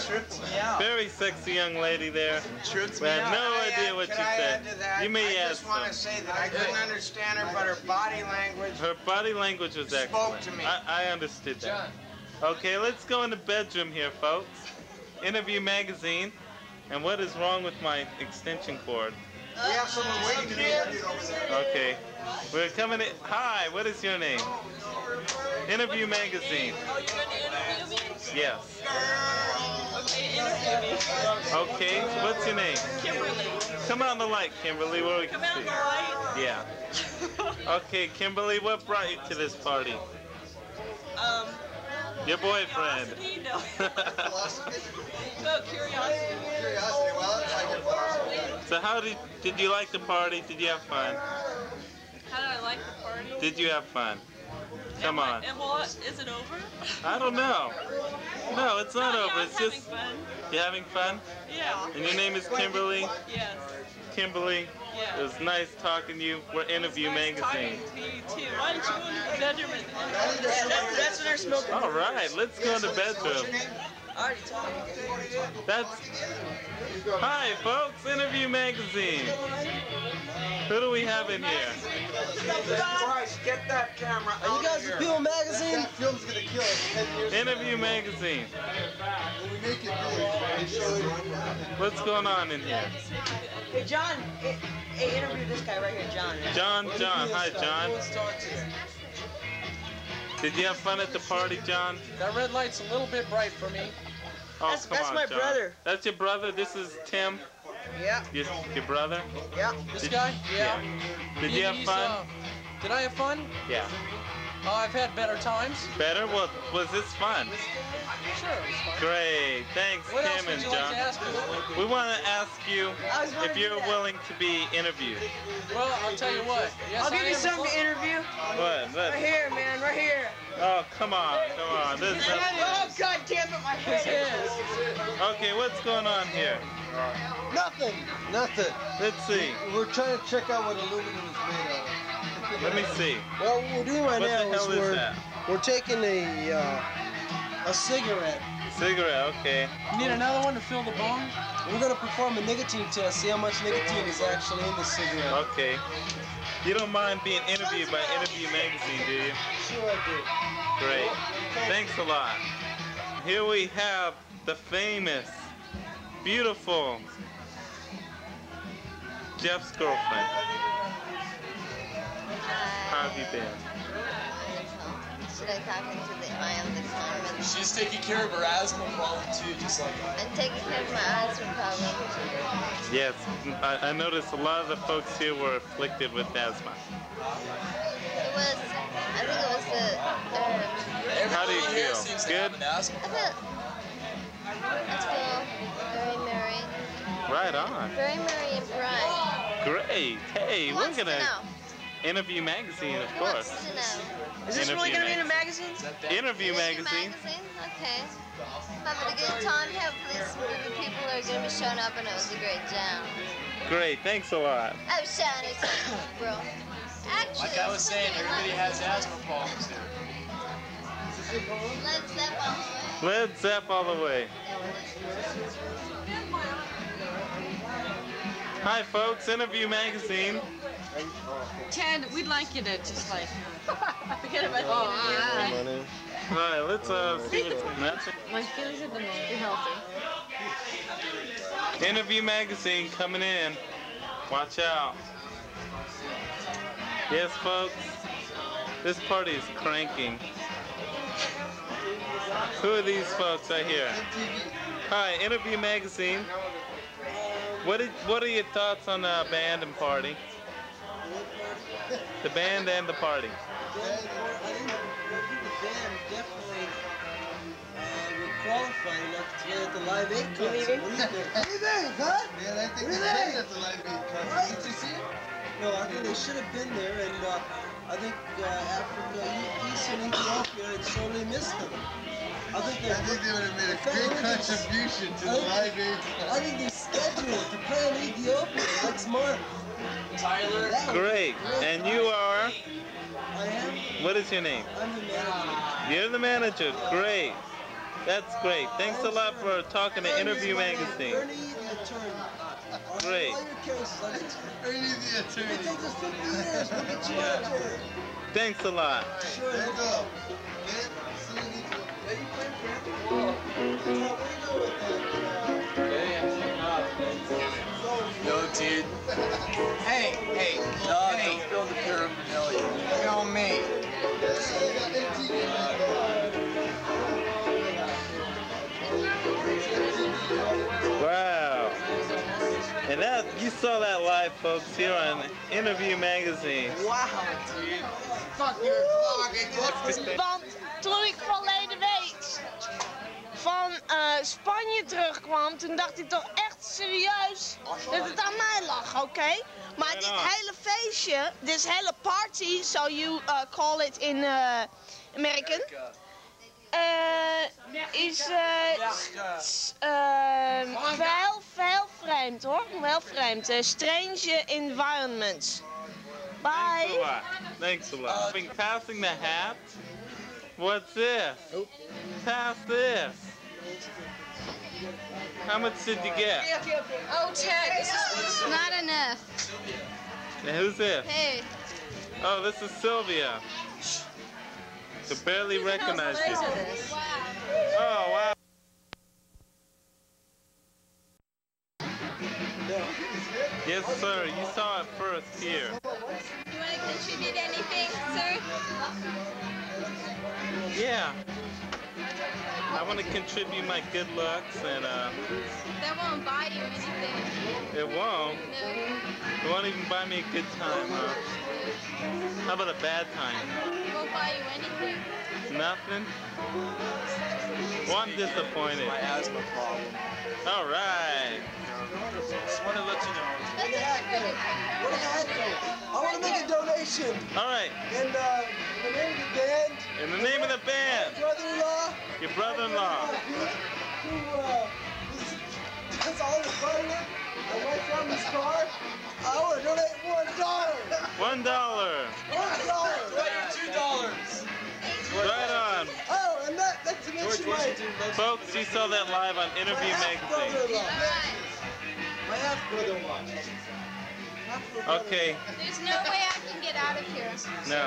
Very sexy young lady there. We had no idea what Can you I said. add to that? You may I add just want to some. say that I couldn't understand her, but her body language. Her body language was excellent. to me. I, I understood that. Okay, let's go in the bedroom here, folks. Interview Magazine. And what is wrong with my extension cord? We have someone waiting to be interviewed over there. Okay. We're coming in. Hi, what is your name? Interview Magazine. Oh, you're going to interview me? Yes. Okay, interview me. Okay, what's your name? Kimberly. Come out in the light, Kimberly, where we can Come out in see. the light. Yeah. Okay, Kimberly, what brought you to this party? Um, Your boyfriend. curiosity? No. No, curiosity. Curiosity, well, that's like it. So how did did you like the party? Did you have fun? How did I like the party? Did you have fun? Come on. And what, is it over? I don't know. No, it's not No, yeah, over. I'm It's having just fun. you're having fun. Yeah. And your name is Kimberly. Yes. Kimberly. Yeah. It was nice talking to you. We're Interview Nice Magazine. talking to you too. Why don't you go into the bedroom and and- that's what they're smoking. All right, let's go in the bedroom. I already told you. That's Hi, folks. Interview Magazine. Who do we have in here? Bryce, get that camera out. Are you guys the People Magazine? That film's gonna kill us ten years. Interview Magazine. When we make it big, they show you. What's going on in here? Hey, John. Hey, hey, interview this guy right here, John. John, John. Hi, John. Did you have fun at the party, John? That red light's a little bit bright for me. Oh, That's- come that's on, my John. brother. That's your brother? This is Tim? Yeah. Your, your brother? Yeah. This Did- guy? Yeah. Did He- you have he's, fun? uh, did I have fun? Yeah. Uh, I've had better times. Better? Well, was this fun? Sure, it was fun. Great. Thanks, What else Tim would and you John. like to ask me? We want to ask you I was if wondering you're that. willing to be interviewed. Well, I'll tell you what. Yes, I'll give I you am something fun. to interview. What? Right Let, here, man. Right here. oh, come on. Come on. This is, Oh, God damn it, my This head. is. okay, what's going on here? Nothing. Nothing. Let's see. We're trying to check out what aluminum is made of. Let me see. Well, what we're doing right What now the hell is is we're that? we're taking a uh, a cigarette. Cigarette, okay. You need another one to fill the bong? We're gonna perform a nicotine test, see how much nicotine is actually in the cigarette. Okay. You don't mind being interviewed by Interview Magazine, do you? Sure I do. Great. Thanks a lot. Here we have the famous, beautiful Jeff's girlfriend. How have you been? Should I talk into the eye of the camera? She's taking care of her asthma problem too, just like I'm taking care of my asthma problem. Yes, I, I noticed a lot of the folks here were afflicted with asthma. It was, I think it was the, um, How do you everyone here feel? seems to Good? have an asthma. I feel, I feel very merry, Right on. very merry and bright. Great. Hey, Who we're wants to gonna know? Interview Magazine, of Who wants course. to know? Is this really Interview going to be in a Magazine. magazine? Interview Is it your Magazine. magazine? Okay. Having a good time. Hopefully some good people are going to be showing up and it was a great jam. Great. Thanks a lot. Oh, Shiny, bro. Actually, Like I was saying, everybody has asthma problems here. Let's step on the way. Led Zepp all the way. Hi, folks. Interview Magazine. Ted, we'd like you to just like Forget about Oh, the interview. uh, All right, let's uh, see what's next. my feelings at the moment. Be healthy. Interview Magazine coming in. Watch out. Yes, folks. This party is cranking. Who are these folks right here? Hi, Interview Magazine. What did, What are your thoughts on the band and party? The band and the party. I think the band definitely uh, would qualify enough to get at the Live Aid concert. What do you think? What do you think, huh? Yeah, I think What do they you did think? at the Live Aid concert. Did you see it? No, I think they should have been there, and uh, I think uh, Africa, E- East and Ethiopia had sorely missed them. I think they, I think they would have made a I great think they- contribution to I the think- Live Aid I concert. think they scheduled to play in Ethiopia next month. Tyler. That would be Great. And you are? I am. What is your name? I'm the manager. You're the manager. Great. That's great. Thanks a lot for talking to Interview Magazine. Ernie the attorney. I'll Great. handle all your cases. I'll get you. Ernie the It attorney. takes us fifty years. We'll get you out there. Thanks a lot. Sure. There you go. Get Celine Dion. Are you playing for Anthony? What do you know with No, dude. Hey, hey, No, hey, don't fill the paraphernalia. film me. Wow. And that you saw that live, folks, here on Interview Magazine. Wow, dude. Fuck your clock. Want toen ik verleden week van uh, Spanje terugkwam, toen dacht ik toch echt serieus dat het aan mij lag, oké? Maar dit hele feestje, this hele party, so you uh, call it in uh, American, uh, is uh, s- uh, veel, veel vreemd. vreemd hoor, wel vreemd. Uh, strange environments. Bye. Thanks a lot. Thanks a lot. I've been passing the hat. What's this? Oh. Pass this. How much did you get? Oh, Ted, this is not enough. And who's this? Hey. Oh, this is Sylvia. I barely recognize you. Oh, wow. Yes, sir. You saw it first here. You want to contribute anything, sir? Yeah. I want to contribute my good looks and uh. That won't buy you anything. It won't. No. It won't even buy me a good time, huh? How about a bad time? It won't buy you anything. Nothing? Well, I'm disappointed. My asthma problem. All right. Just want to let you know. What the heck? I want to make a donation. All right. And uh, in the name of the band. In the name of the band. My brother-in-law. Your brother-in-law. Who uh, does all the firework and my family's car. I want to donate one dollar. One dollar. One dollar. Right, two dollars. Right on. Oh, and that, that's to mention my... Folks, you saw that live on Interview Magazine. My half-brother-in-law. Okay. There's no way I can get out of here. No.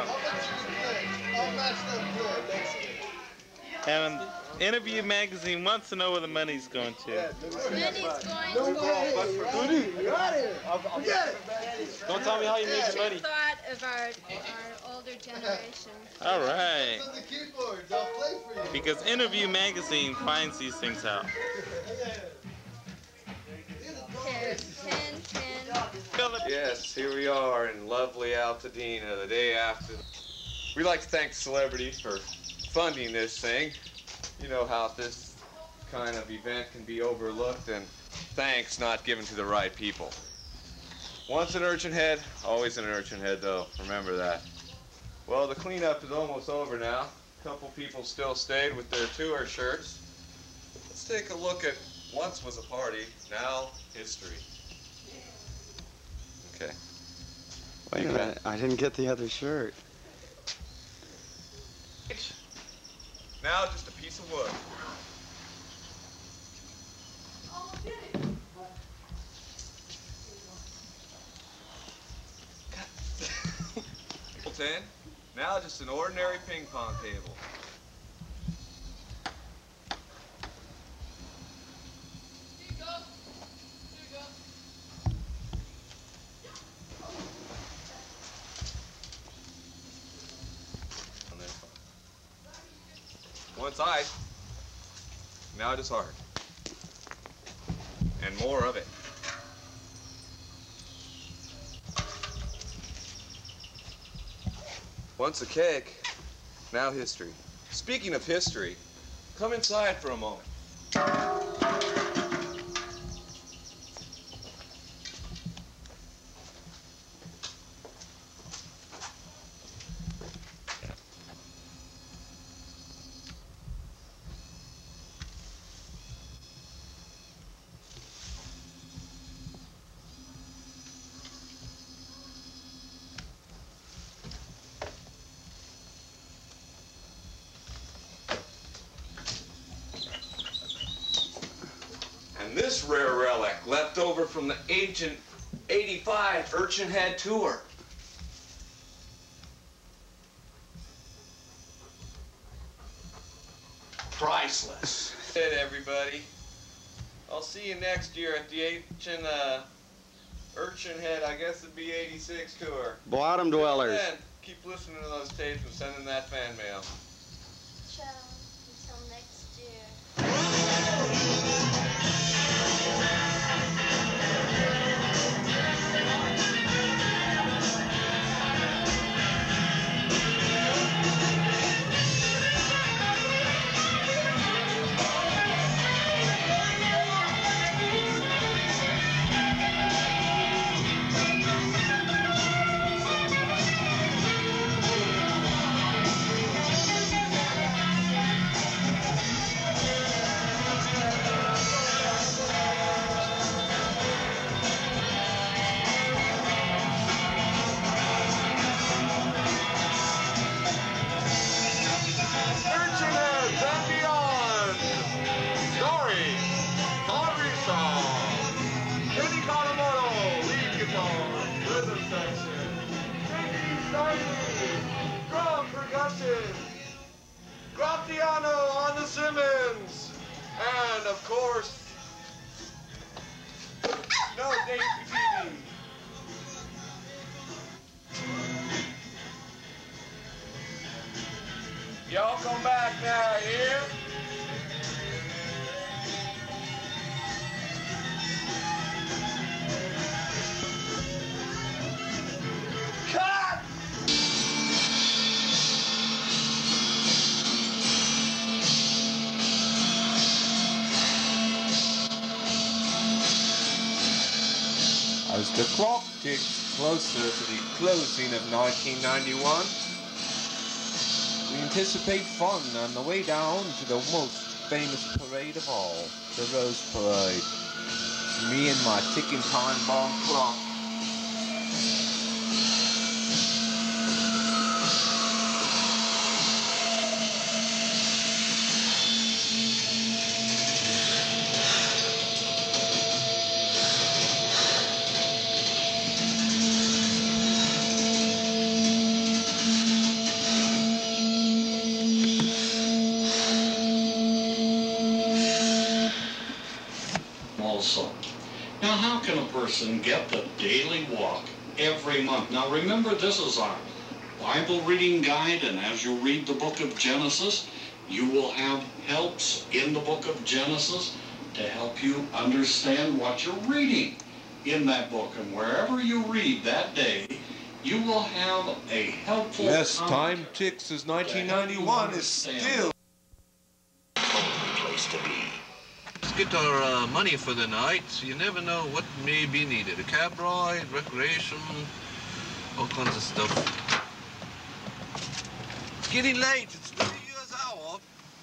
And Interview Magazine wants to know where the money's going to. Money's going Don't to... You're out of here. Forget it. Don't tell me how you made your money. thought of our, our older generation. All right. Because Interview Magazine finds these things out. Yes, here we are in lovely Altadena, the day after. We'd like to thank the celebrities for funding this thing. You know how this kind of event can be overlooked and thanks not given to the right people. Once an Urchin Head, always an Urchin Head though, remember that. Well, the cleanup is almost over now. A couple people still stayed with their tour shirts. Let's take a look at once was a party, now history. Okay. Wait a minute, I didn't get the other shirt. Now just a piece of wood. ten. Now just an ordinary ping pong table. Once ice, now it is hard. And more of it. Once a cake, now history. Speaking of history, come inside for a moment. This rare relic left over from the ancient eighty-five Urchin Head tour. Priceless. That's it, everybody. I'll see you next year at the ancient uh, Urchin Head, I guess it'd be eighty-six tour. Bottom dwellers. Then, keep listening to those tapes and sending that fan mail. Ciao. Until next year. Y'all come back now, here. Cut! As the clock ticks closer to the closing of nineteen ninety-one, we anticipate fun on the way down to the most famous parade of all, the Rose Parade. It's me and my ticking time bomb clock. Also. Now, how can a person get the daily walk every month? Now, remember, this is our Bible reading guide, and as you read the book of Genesis, you will have helps in the book of Genesis to help you understand what you're reading in that book. And wherever you read that day, you will have a helpful Yes, time ticks as nineteen ninety-one is still the place to be. Let's get our uh, money for the night. You never know what may be needed. A cab ride, recreation, all kinds of stuff. It's getting late. It's the New Year's hour.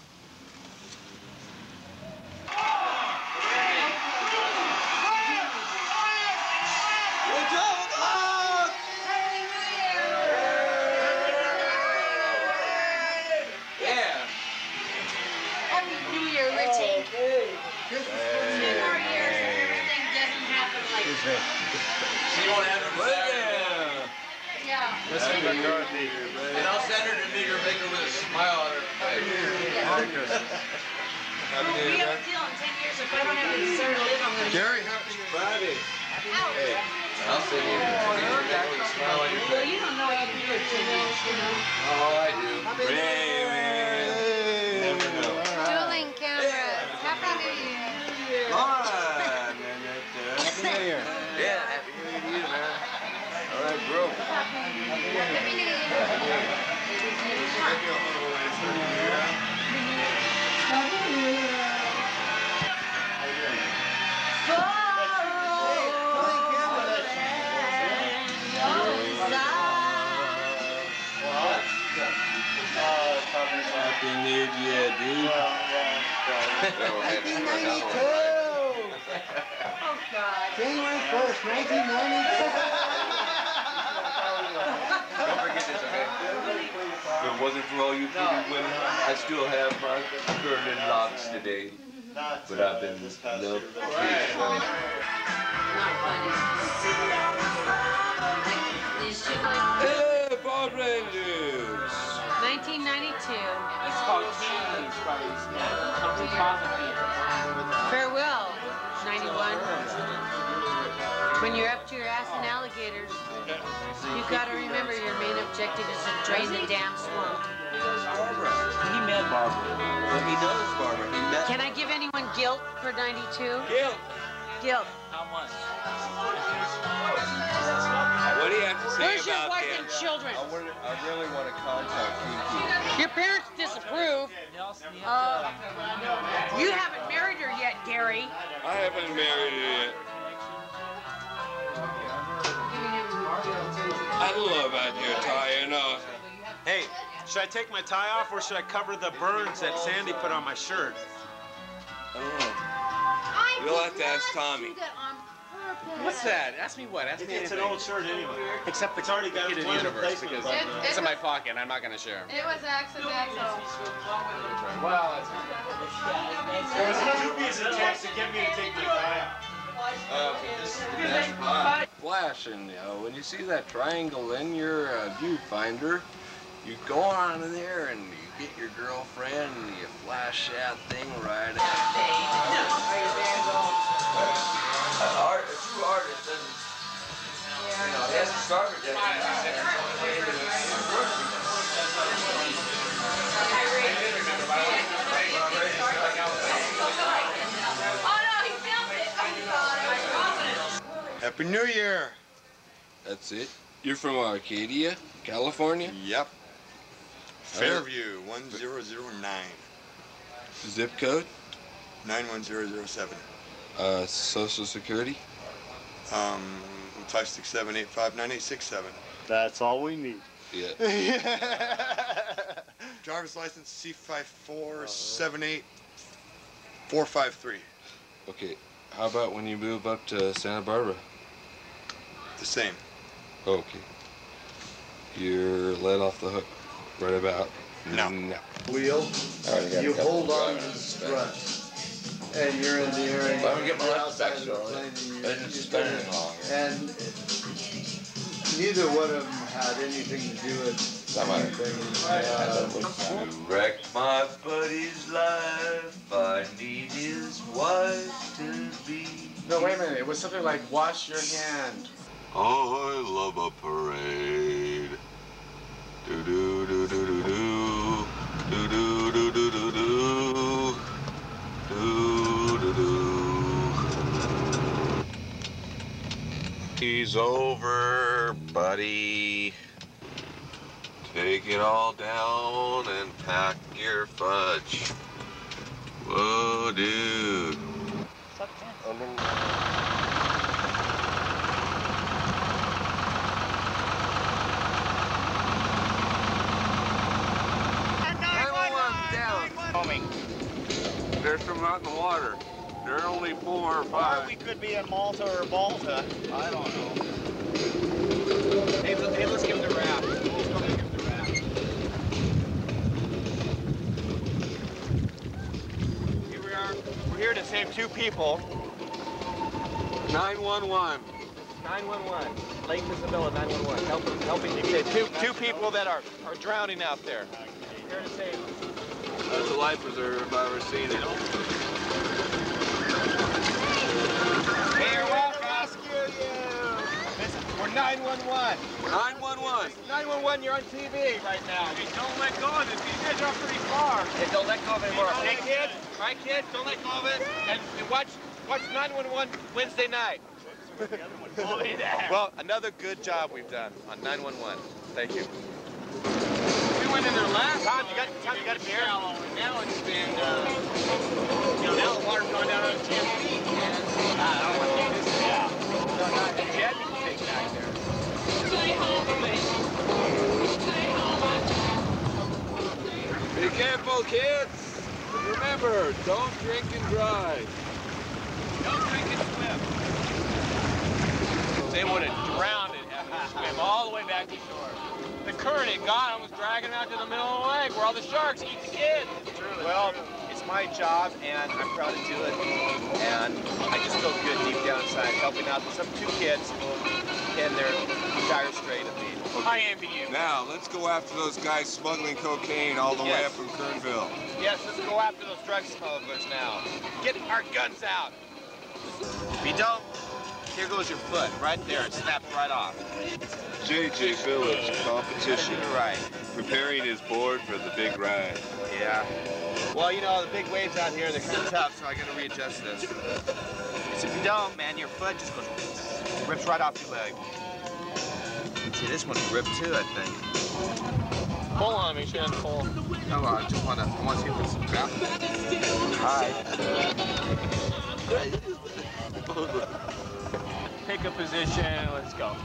Yeah. Happy New Year, Richie. Two more years and everything doesn't happen like She won't have it Saturday. Yeah. Mister McCarthy. And I'll send her to meet her maker with a smile on her face. Merry Christmas. Happy New We Year. have a deal in ten years. If I don't have a dessert to live, I'm going to... Gary, happy Friday. Hey, I'll send you to meet her maker with a smile on your Well, face. you don't know what you do in ten years, you know. Oh, I do. Raymond. Never know. Dueling cameras. Happy New Year. All right, man. Happy New Year. Yeah, happy New Year to you, man. All right, bro. Happy New Year. Happy New Year, dude. nineteen ninety-two. Oh, God. January first, nineteen ninety-two. Don't forget this, okay? If it wasn't for all you pretty women, I still have my curling locks today. But I've been loved. Hey, Bob Rangers! nineteen ninety-two. It's called King's Brothers. Something coffee. Farewell, ninety-one. When you're up to your ass in alligators, you've got to remember your main objective is to drain the damn swamp. Barbara. He met Barbara. Well, he knows Barbara. He met Can I give anyone guilt for ninety-two? Guilt. Guilt. How much? What do you have to say Where's your about wife that? and children? I, wanna, I really want to contact Kiki. Your parents disapprove. Uh, you haven't married her yet, Gary. I haven't married her yet. I don't know about your tie or not. Hey, should I take my tie off or should I cover the burns that Sandy put on my shirt? I don't know. You'll have to ask Tommy. What's that? Ask me what? Ask me It's an old shirt anyway. Except it's already got a universe because It- it's it in my was- pocket. I'm not going to share. It was accidental. Well, it's... There was a dubious attempt to get me to take my tie off. Flashing, you know, when you see that triangle in your uh, viewfinder, you go on in there and you get your girlfriend and you flash that thing right out. An art, a true artist Happy New Year. That's it? You're from Arcadia, California? Yep. Fairview, one zero zero nine. Zip code? nine one zero zero seven. Uh, Social Security? Um, five six seven eight five nine eight six seven. That's all we need. Yeah. Driver's license C five four seven eight four five three. Okay. How about when you move up to Santa Barbara? The same. Okay. You're let off the hook right about No. now. Wheel. You hold on to the strut. And you're in the air. Let me get my outside of the plane. and you- you spin. And neither one of them had anything to do with anything. Uh, To wreck my buddy's life, I need his wife to be. No, wait a minute. It was something like wash your hand. Oh, I love a parade. Do do do do do do. Do do do do do do. Do do do. He's over, buddy. Take it all down and pack your fudge. Whoa, dude. They're from out in the water. They're only four or five. Or we could be in Malta or Balta. I don't know. Hey, let- hey, let's give them the wrap. Let's go ahead and give them the wrap. Here we are. We're here to save two people. nine one one. nine one one. Lake Isabella, nine one one. Helping, helping to save two, two people that are, are drowning out there. Here to save them. That's a life preserver if I've ever seen it. Here, we'll rescue you. This, we're nine one one. nine one one. nine one one, you're on T V right now. Hey, don't let go of it. These guys are pretty far. Hey, don't let go of it anymore. Hey, kids. Right, kids? Don't let go of it. And, and watch, watch nine one one Wednesday night. Well, another good job we've done on nine one one. Thank you. We went in there last. Tom, you got, Tom, you got a beer? Now it's been, uh, you know, now the water's going down on ten feet. And, uh, I don't want to do this. Yeah. No, not the jet you can take back there. Be careful, kids. Remember, don't drink and drive. Don't drink and swim. They would have drowned it had to swim all the way back to shore. The current had gone and was dragging them out to the middle of the lake where all the sharks eat the kids. Well, it's my job and I'm proud to do it. And I just feel good deep down inside helping out some two kids in their dire strait of need. I envy you. Now, let's go after those guys smuggling cocaine all the way Yes. up from Kernville. Yes, let's go after those drug smugglers now. Get our guns out. If you don't, here goes your foot, right there. It snaps right off. J J Phillips, competition. You're right. Preparing his board for the big ride. Yeah. Well, you know, the big waves out here, they're kind of tough, so I gotta readjust this. Because if you don't, man, your foot just goes, rips right off your leg. See, this one's ripped too, I think. Pull on me, Shan, pull. No, I just wanna, I wanna see if it's crap. Hi. Pick a position, let's go.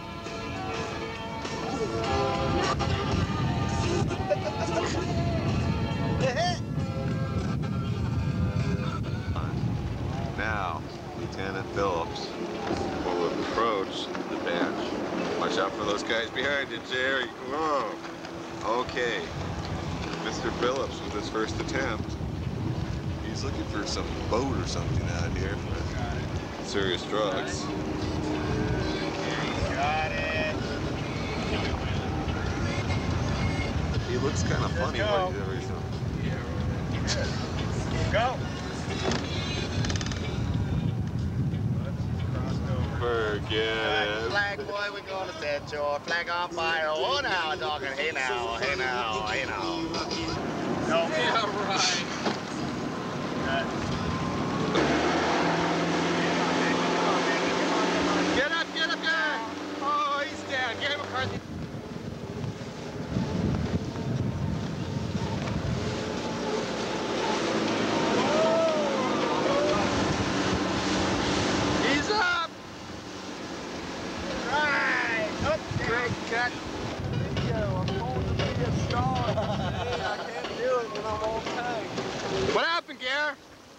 Now, Lieutenant Phillips will approach the bench. Watch out for those guys behind you, Jerry. Whoa. Okay. Mister Phillips with his first attempt. He's looking for some boat or something out here for serious drugs. Got it. He looks kind of funny go. when he's ever shown. Go. For Forget it. Flag boy, we're gonna set your flag on fire. Oh, now I'm talking. Hey now, hey now, hey now. No. Yeah, right. Get up, get up, guy. Oh, he's down. Gary McCarthy. He's up. Right. Up. Great cut. I'm going to be a star. Hey, I can't do it when I'm on tank. What happened, Gare?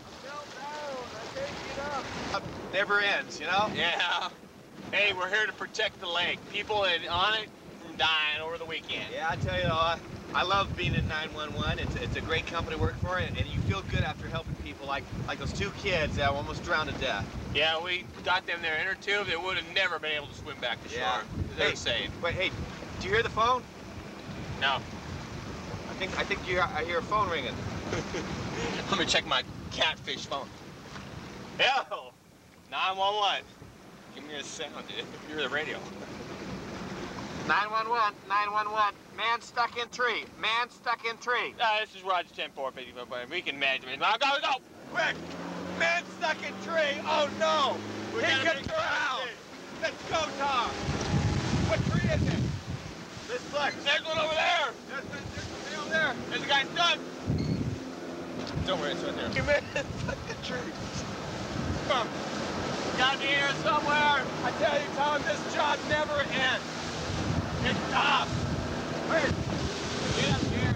Never ends, you know? Yeah. Hey, we're here to protect the lake. People that on it from dying over the weekend. Yeah, I tell you, uh, I love being in nine one one. It's, it's a great company to work for, and, and you feel good after helping people like like those two kids that almost drowned to death. Yeah, we got them their inner tube. They would have never been able to swim back to shore. Yeah. They're Hey, safe. Wait, hey, did you hear the phone? No. I think I think you I hear a phone ringing. Let me check my catfish phone. Yo, nine one one. Give me a sound, dude. You're the radio. nine one one, nine one one. Man stuck in tree. Man stuck in tree. Uh, this is Roger ten four fifty. We can manage it. Now go, go. Quick! Man stuck in tree. Oh no! We he gotta could make drown. Let's go, Tom. What tree is it? This flex. There's one over there. There's, there's, there's somebody over there. There's a guy stuck. Don't worry, it's right there. You man stuck in tree. Come on. Gotta be here somewhere. I tell you, Tom, this job never ends. It stops. Wait. Get up here.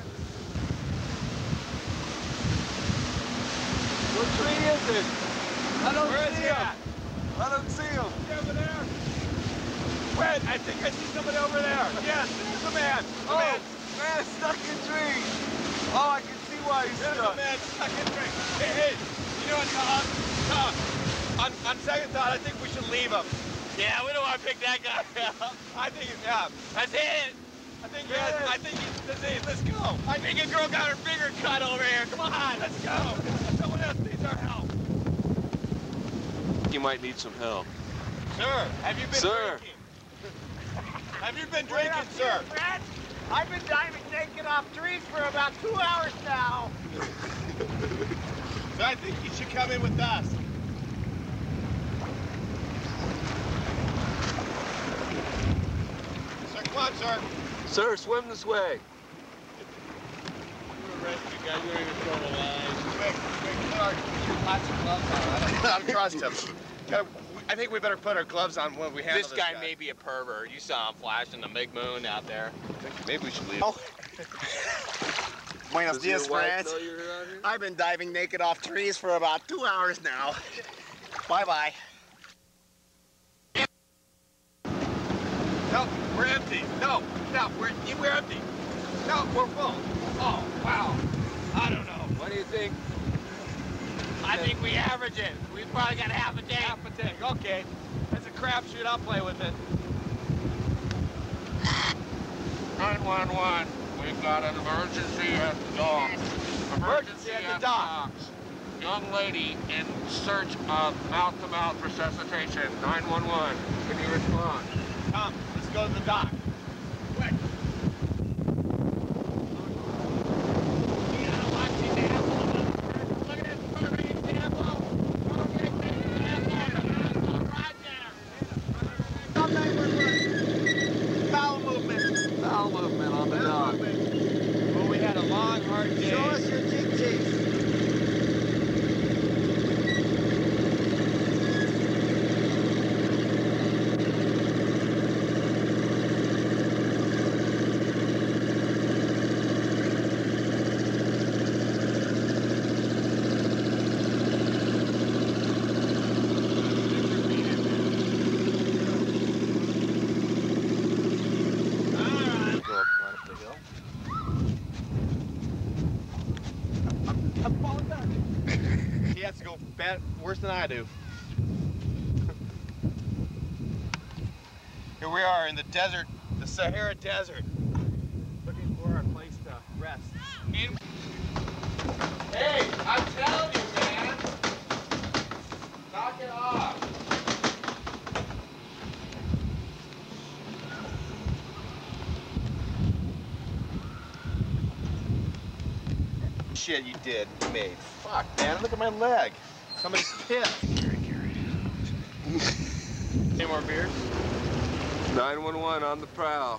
What tree is it? I don't Where is see he him. at? I don't see him. He's over there. Wait, I think I see somebody over there. Yes, there's a man. A Oh, man. man stuck in tree. Oh, I can see why he's There's stuck. a man stuck in tree. Hey, hey, you know what, Tom? Tom, on, on second thought, I think we should leave him. Yeah, we don't want to pick that guy up. I think, yeah. That's it. I think, yeah, I think, let's, let's go. I think a girl got her finger cut over here. Come on. Let's go. Someone else needs our help. You might need some help. Sir, have you been Sir. drinking? Have you been drinking, sir? I've been diving naked off trees for about two hours now. So I think you should come in with us. Sir, come on, sir. Sir, swim this way. You're a rescue guy. You don't even throw the line. Quick, quick, put our lots of gloves on. I don't trust him. Gotta- I think we better put our gloves on when we handle This this guy may be a pervert. You saw him flashing the big moon out there. Maybe we should leave. Oh. Buenos Does your dias, wife friends. know you're around here? I've been diving naked off trees for about two hours now. Bye-bye. No, we're empty. No, no, we're we're empty. No, we're full. Oh, wow. I don't know. What do you think? I think we average it. We probably got half a tank. Half a tank. Okay. That's a crapshoot. I'll play with it. nine one one. We've got an emergency at the docks. Emergency at the docks. Young lady in search of mouth-to-mouth resuscitation. nine one one. Can you respond? Tom, let's go to the dock. Quick. Foul movement. Foul movement on the dock. Well, we had a long, hard day. Show us your cheek cheeks. Go up, run up the hill. I'm falling down. He has to go bad, worse than I do. Here we are in the desert, the Sahara Desert, looking for a place to rest. Hey, I'm telling you, man. Knock it off. shit you did, you made. Fuck, man, look at my leg. Somebody's pissed. Any more beers? nine one one on the prowl.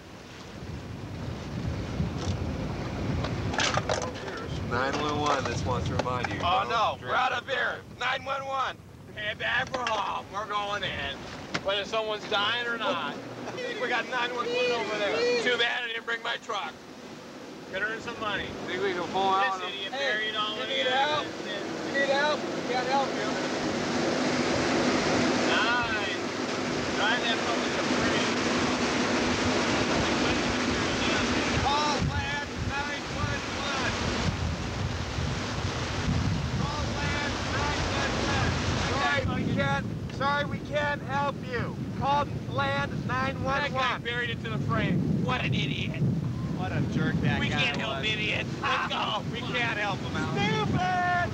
nine one one, this wants to remind you. Oh, no, we're out of beer. nine one one. Head back for home. We're going in. Whether someone's dying or not. I think we got nine one one over there. Too bad I didn't bring my truck. Could earn some money. Think we can pull out? This idiot buried all of it. You need help? You need help? We can't help you. Nine. Drive that public to free. Call land nine one one. Call land nine one one. Sorry, we can't. Sorry, we can't help you. Call land nine one one. That guy buried it to the frame. What an idiot. What a jerk that we guy We can't help was. idiots. Let's go. We can't help him out. Stupid!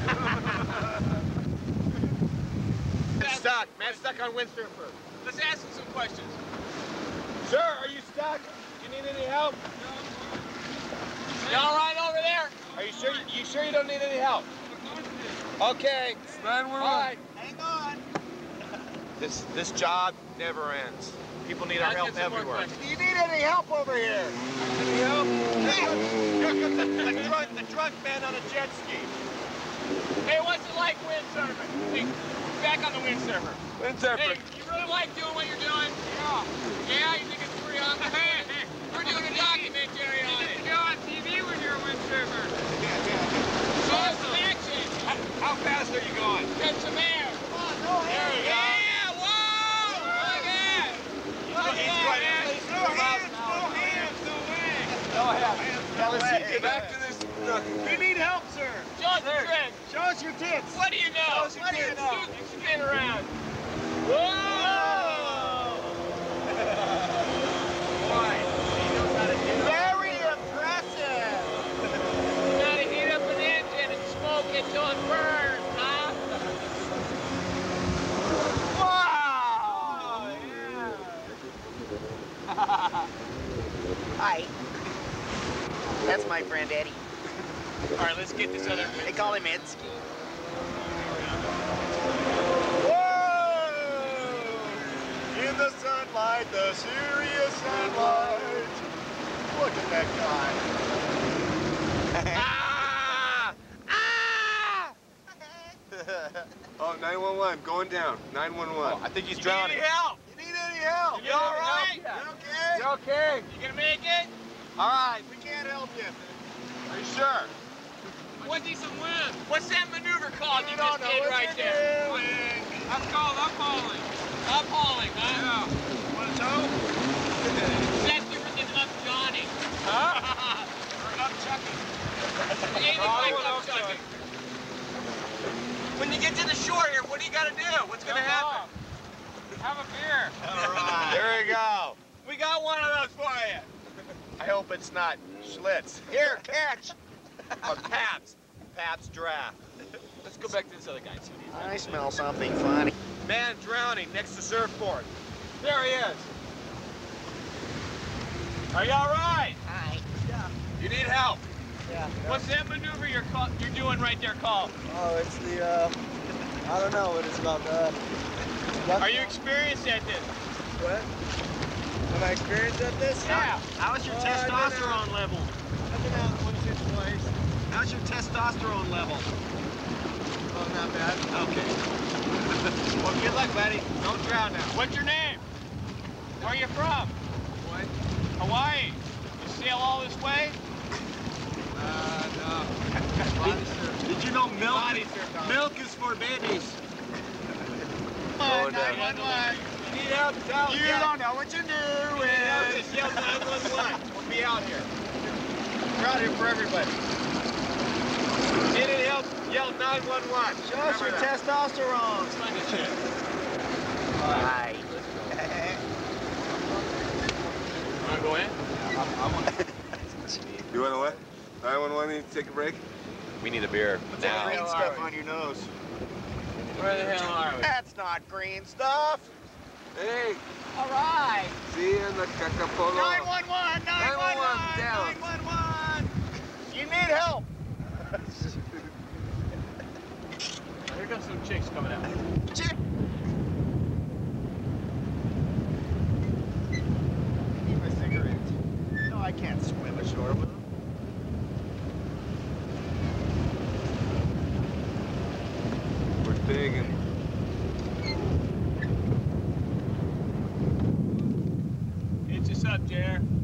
Matt's stuck. Matt's stuck on windsurfer. Let's ask him some questions. Sir, are you stuck? Do you need any help? No. You all right over there? Are you sure? You sure you don't need any help? Okay. nine one one. All right. Hang on. This this job never ends. People need our help everywhere. Do you need any help over here? Any help? Hey, here comes the, the, drunk, the drunk man on a jet ski. Hey, what's it like windsurfing? Hey, back on the windsurfer. Windsurfer. Hey, you really like doing what you're doing? Yeah. Yeah, you think it's pretty on the hand? We're doing a documentary on it. You go on T V when you're a windsurfer. Show us some action. How, how fast are you going? Catch some air. Come on, no air. There you go. Yeah, whoa! Look at that. Look at that. No hands, no hands, no way. No hands, no way. Back to this. We need help, sir. Show us your trick. Show us your tits. What do you know? Show us your what tits. Do you know? Spin around. Whoa! Boy, he knows how to do it. Very impressive. You gotta heat up an engine and smoke it till it burns, huh? Wow! Oh, yeah. Hi. That's my friend Eddie. All right, let's get this other. They call him Edsky. Whoa! In the sunlight, the serious sunlight. Look at that guy. Ah! Ah! Oh, nine one one, going down. nine one one. Oh, I think he's you drowning. Need any help? You need any help? You all right? You okay? You okay? You gonna make it? All right, we can't help you. Are you sure? What's he some wind? What's that maneuver called you just did right there? That's called uphauling. Uphauling, huh? Yeah. Want to know? That's different than up-Johnny. Huh? Or up-chucking. Anything like up-chucking. When you get to the shore here, what do you got to do? What's going to happen? Have a beer. All right. There you go. We got one of those for you. I hope it's not Schlitz. Here, catch. Or Pabst. Pabst Draft. Let's go back to this other guy. See what I smell something funny. Man drowning next to surfboard. There he is. Are you all right? Hi. Yeah. You need help? Yeah. What's that maneuver you're call you're doing right there called? Oh, it's the, uh, I don't know what it's about. Uh, Are you experienced at this? What? Am I experienced at this? Yeah. How's your oh, testosterone level? I've been out once or twice. How's your testosterone level? Oh, not bad. Okay. Well, good luck, buddy. Don't drown now. What's your name? Where are you from? What? Hawaii. You sail all this way? Uh, no. Body surf. Did you know milk? Body surf. Milk is for babies. Oh, nine one one. You need help? Tell You don't know what you're doing. You need help? Just yell nine one one. We'll be out here. We're out here for everybody. Need any help? Yell nine one one. Show us your that. testosterone. Find a chick. Hi. Want to go in? You want to what? nine one one, need to take a break? We need a beer. What's that green stuff on your nose? Where the hell are we? That's not green stuff. Hey. All right. See you in the Cacapolo. nine one one, nine one one, down. nine one one. You need help. Here comes some chicks coming out. Chick! Need my cigarette. No, I can't swim ashore with them. We're digging. Hit us up, Jer.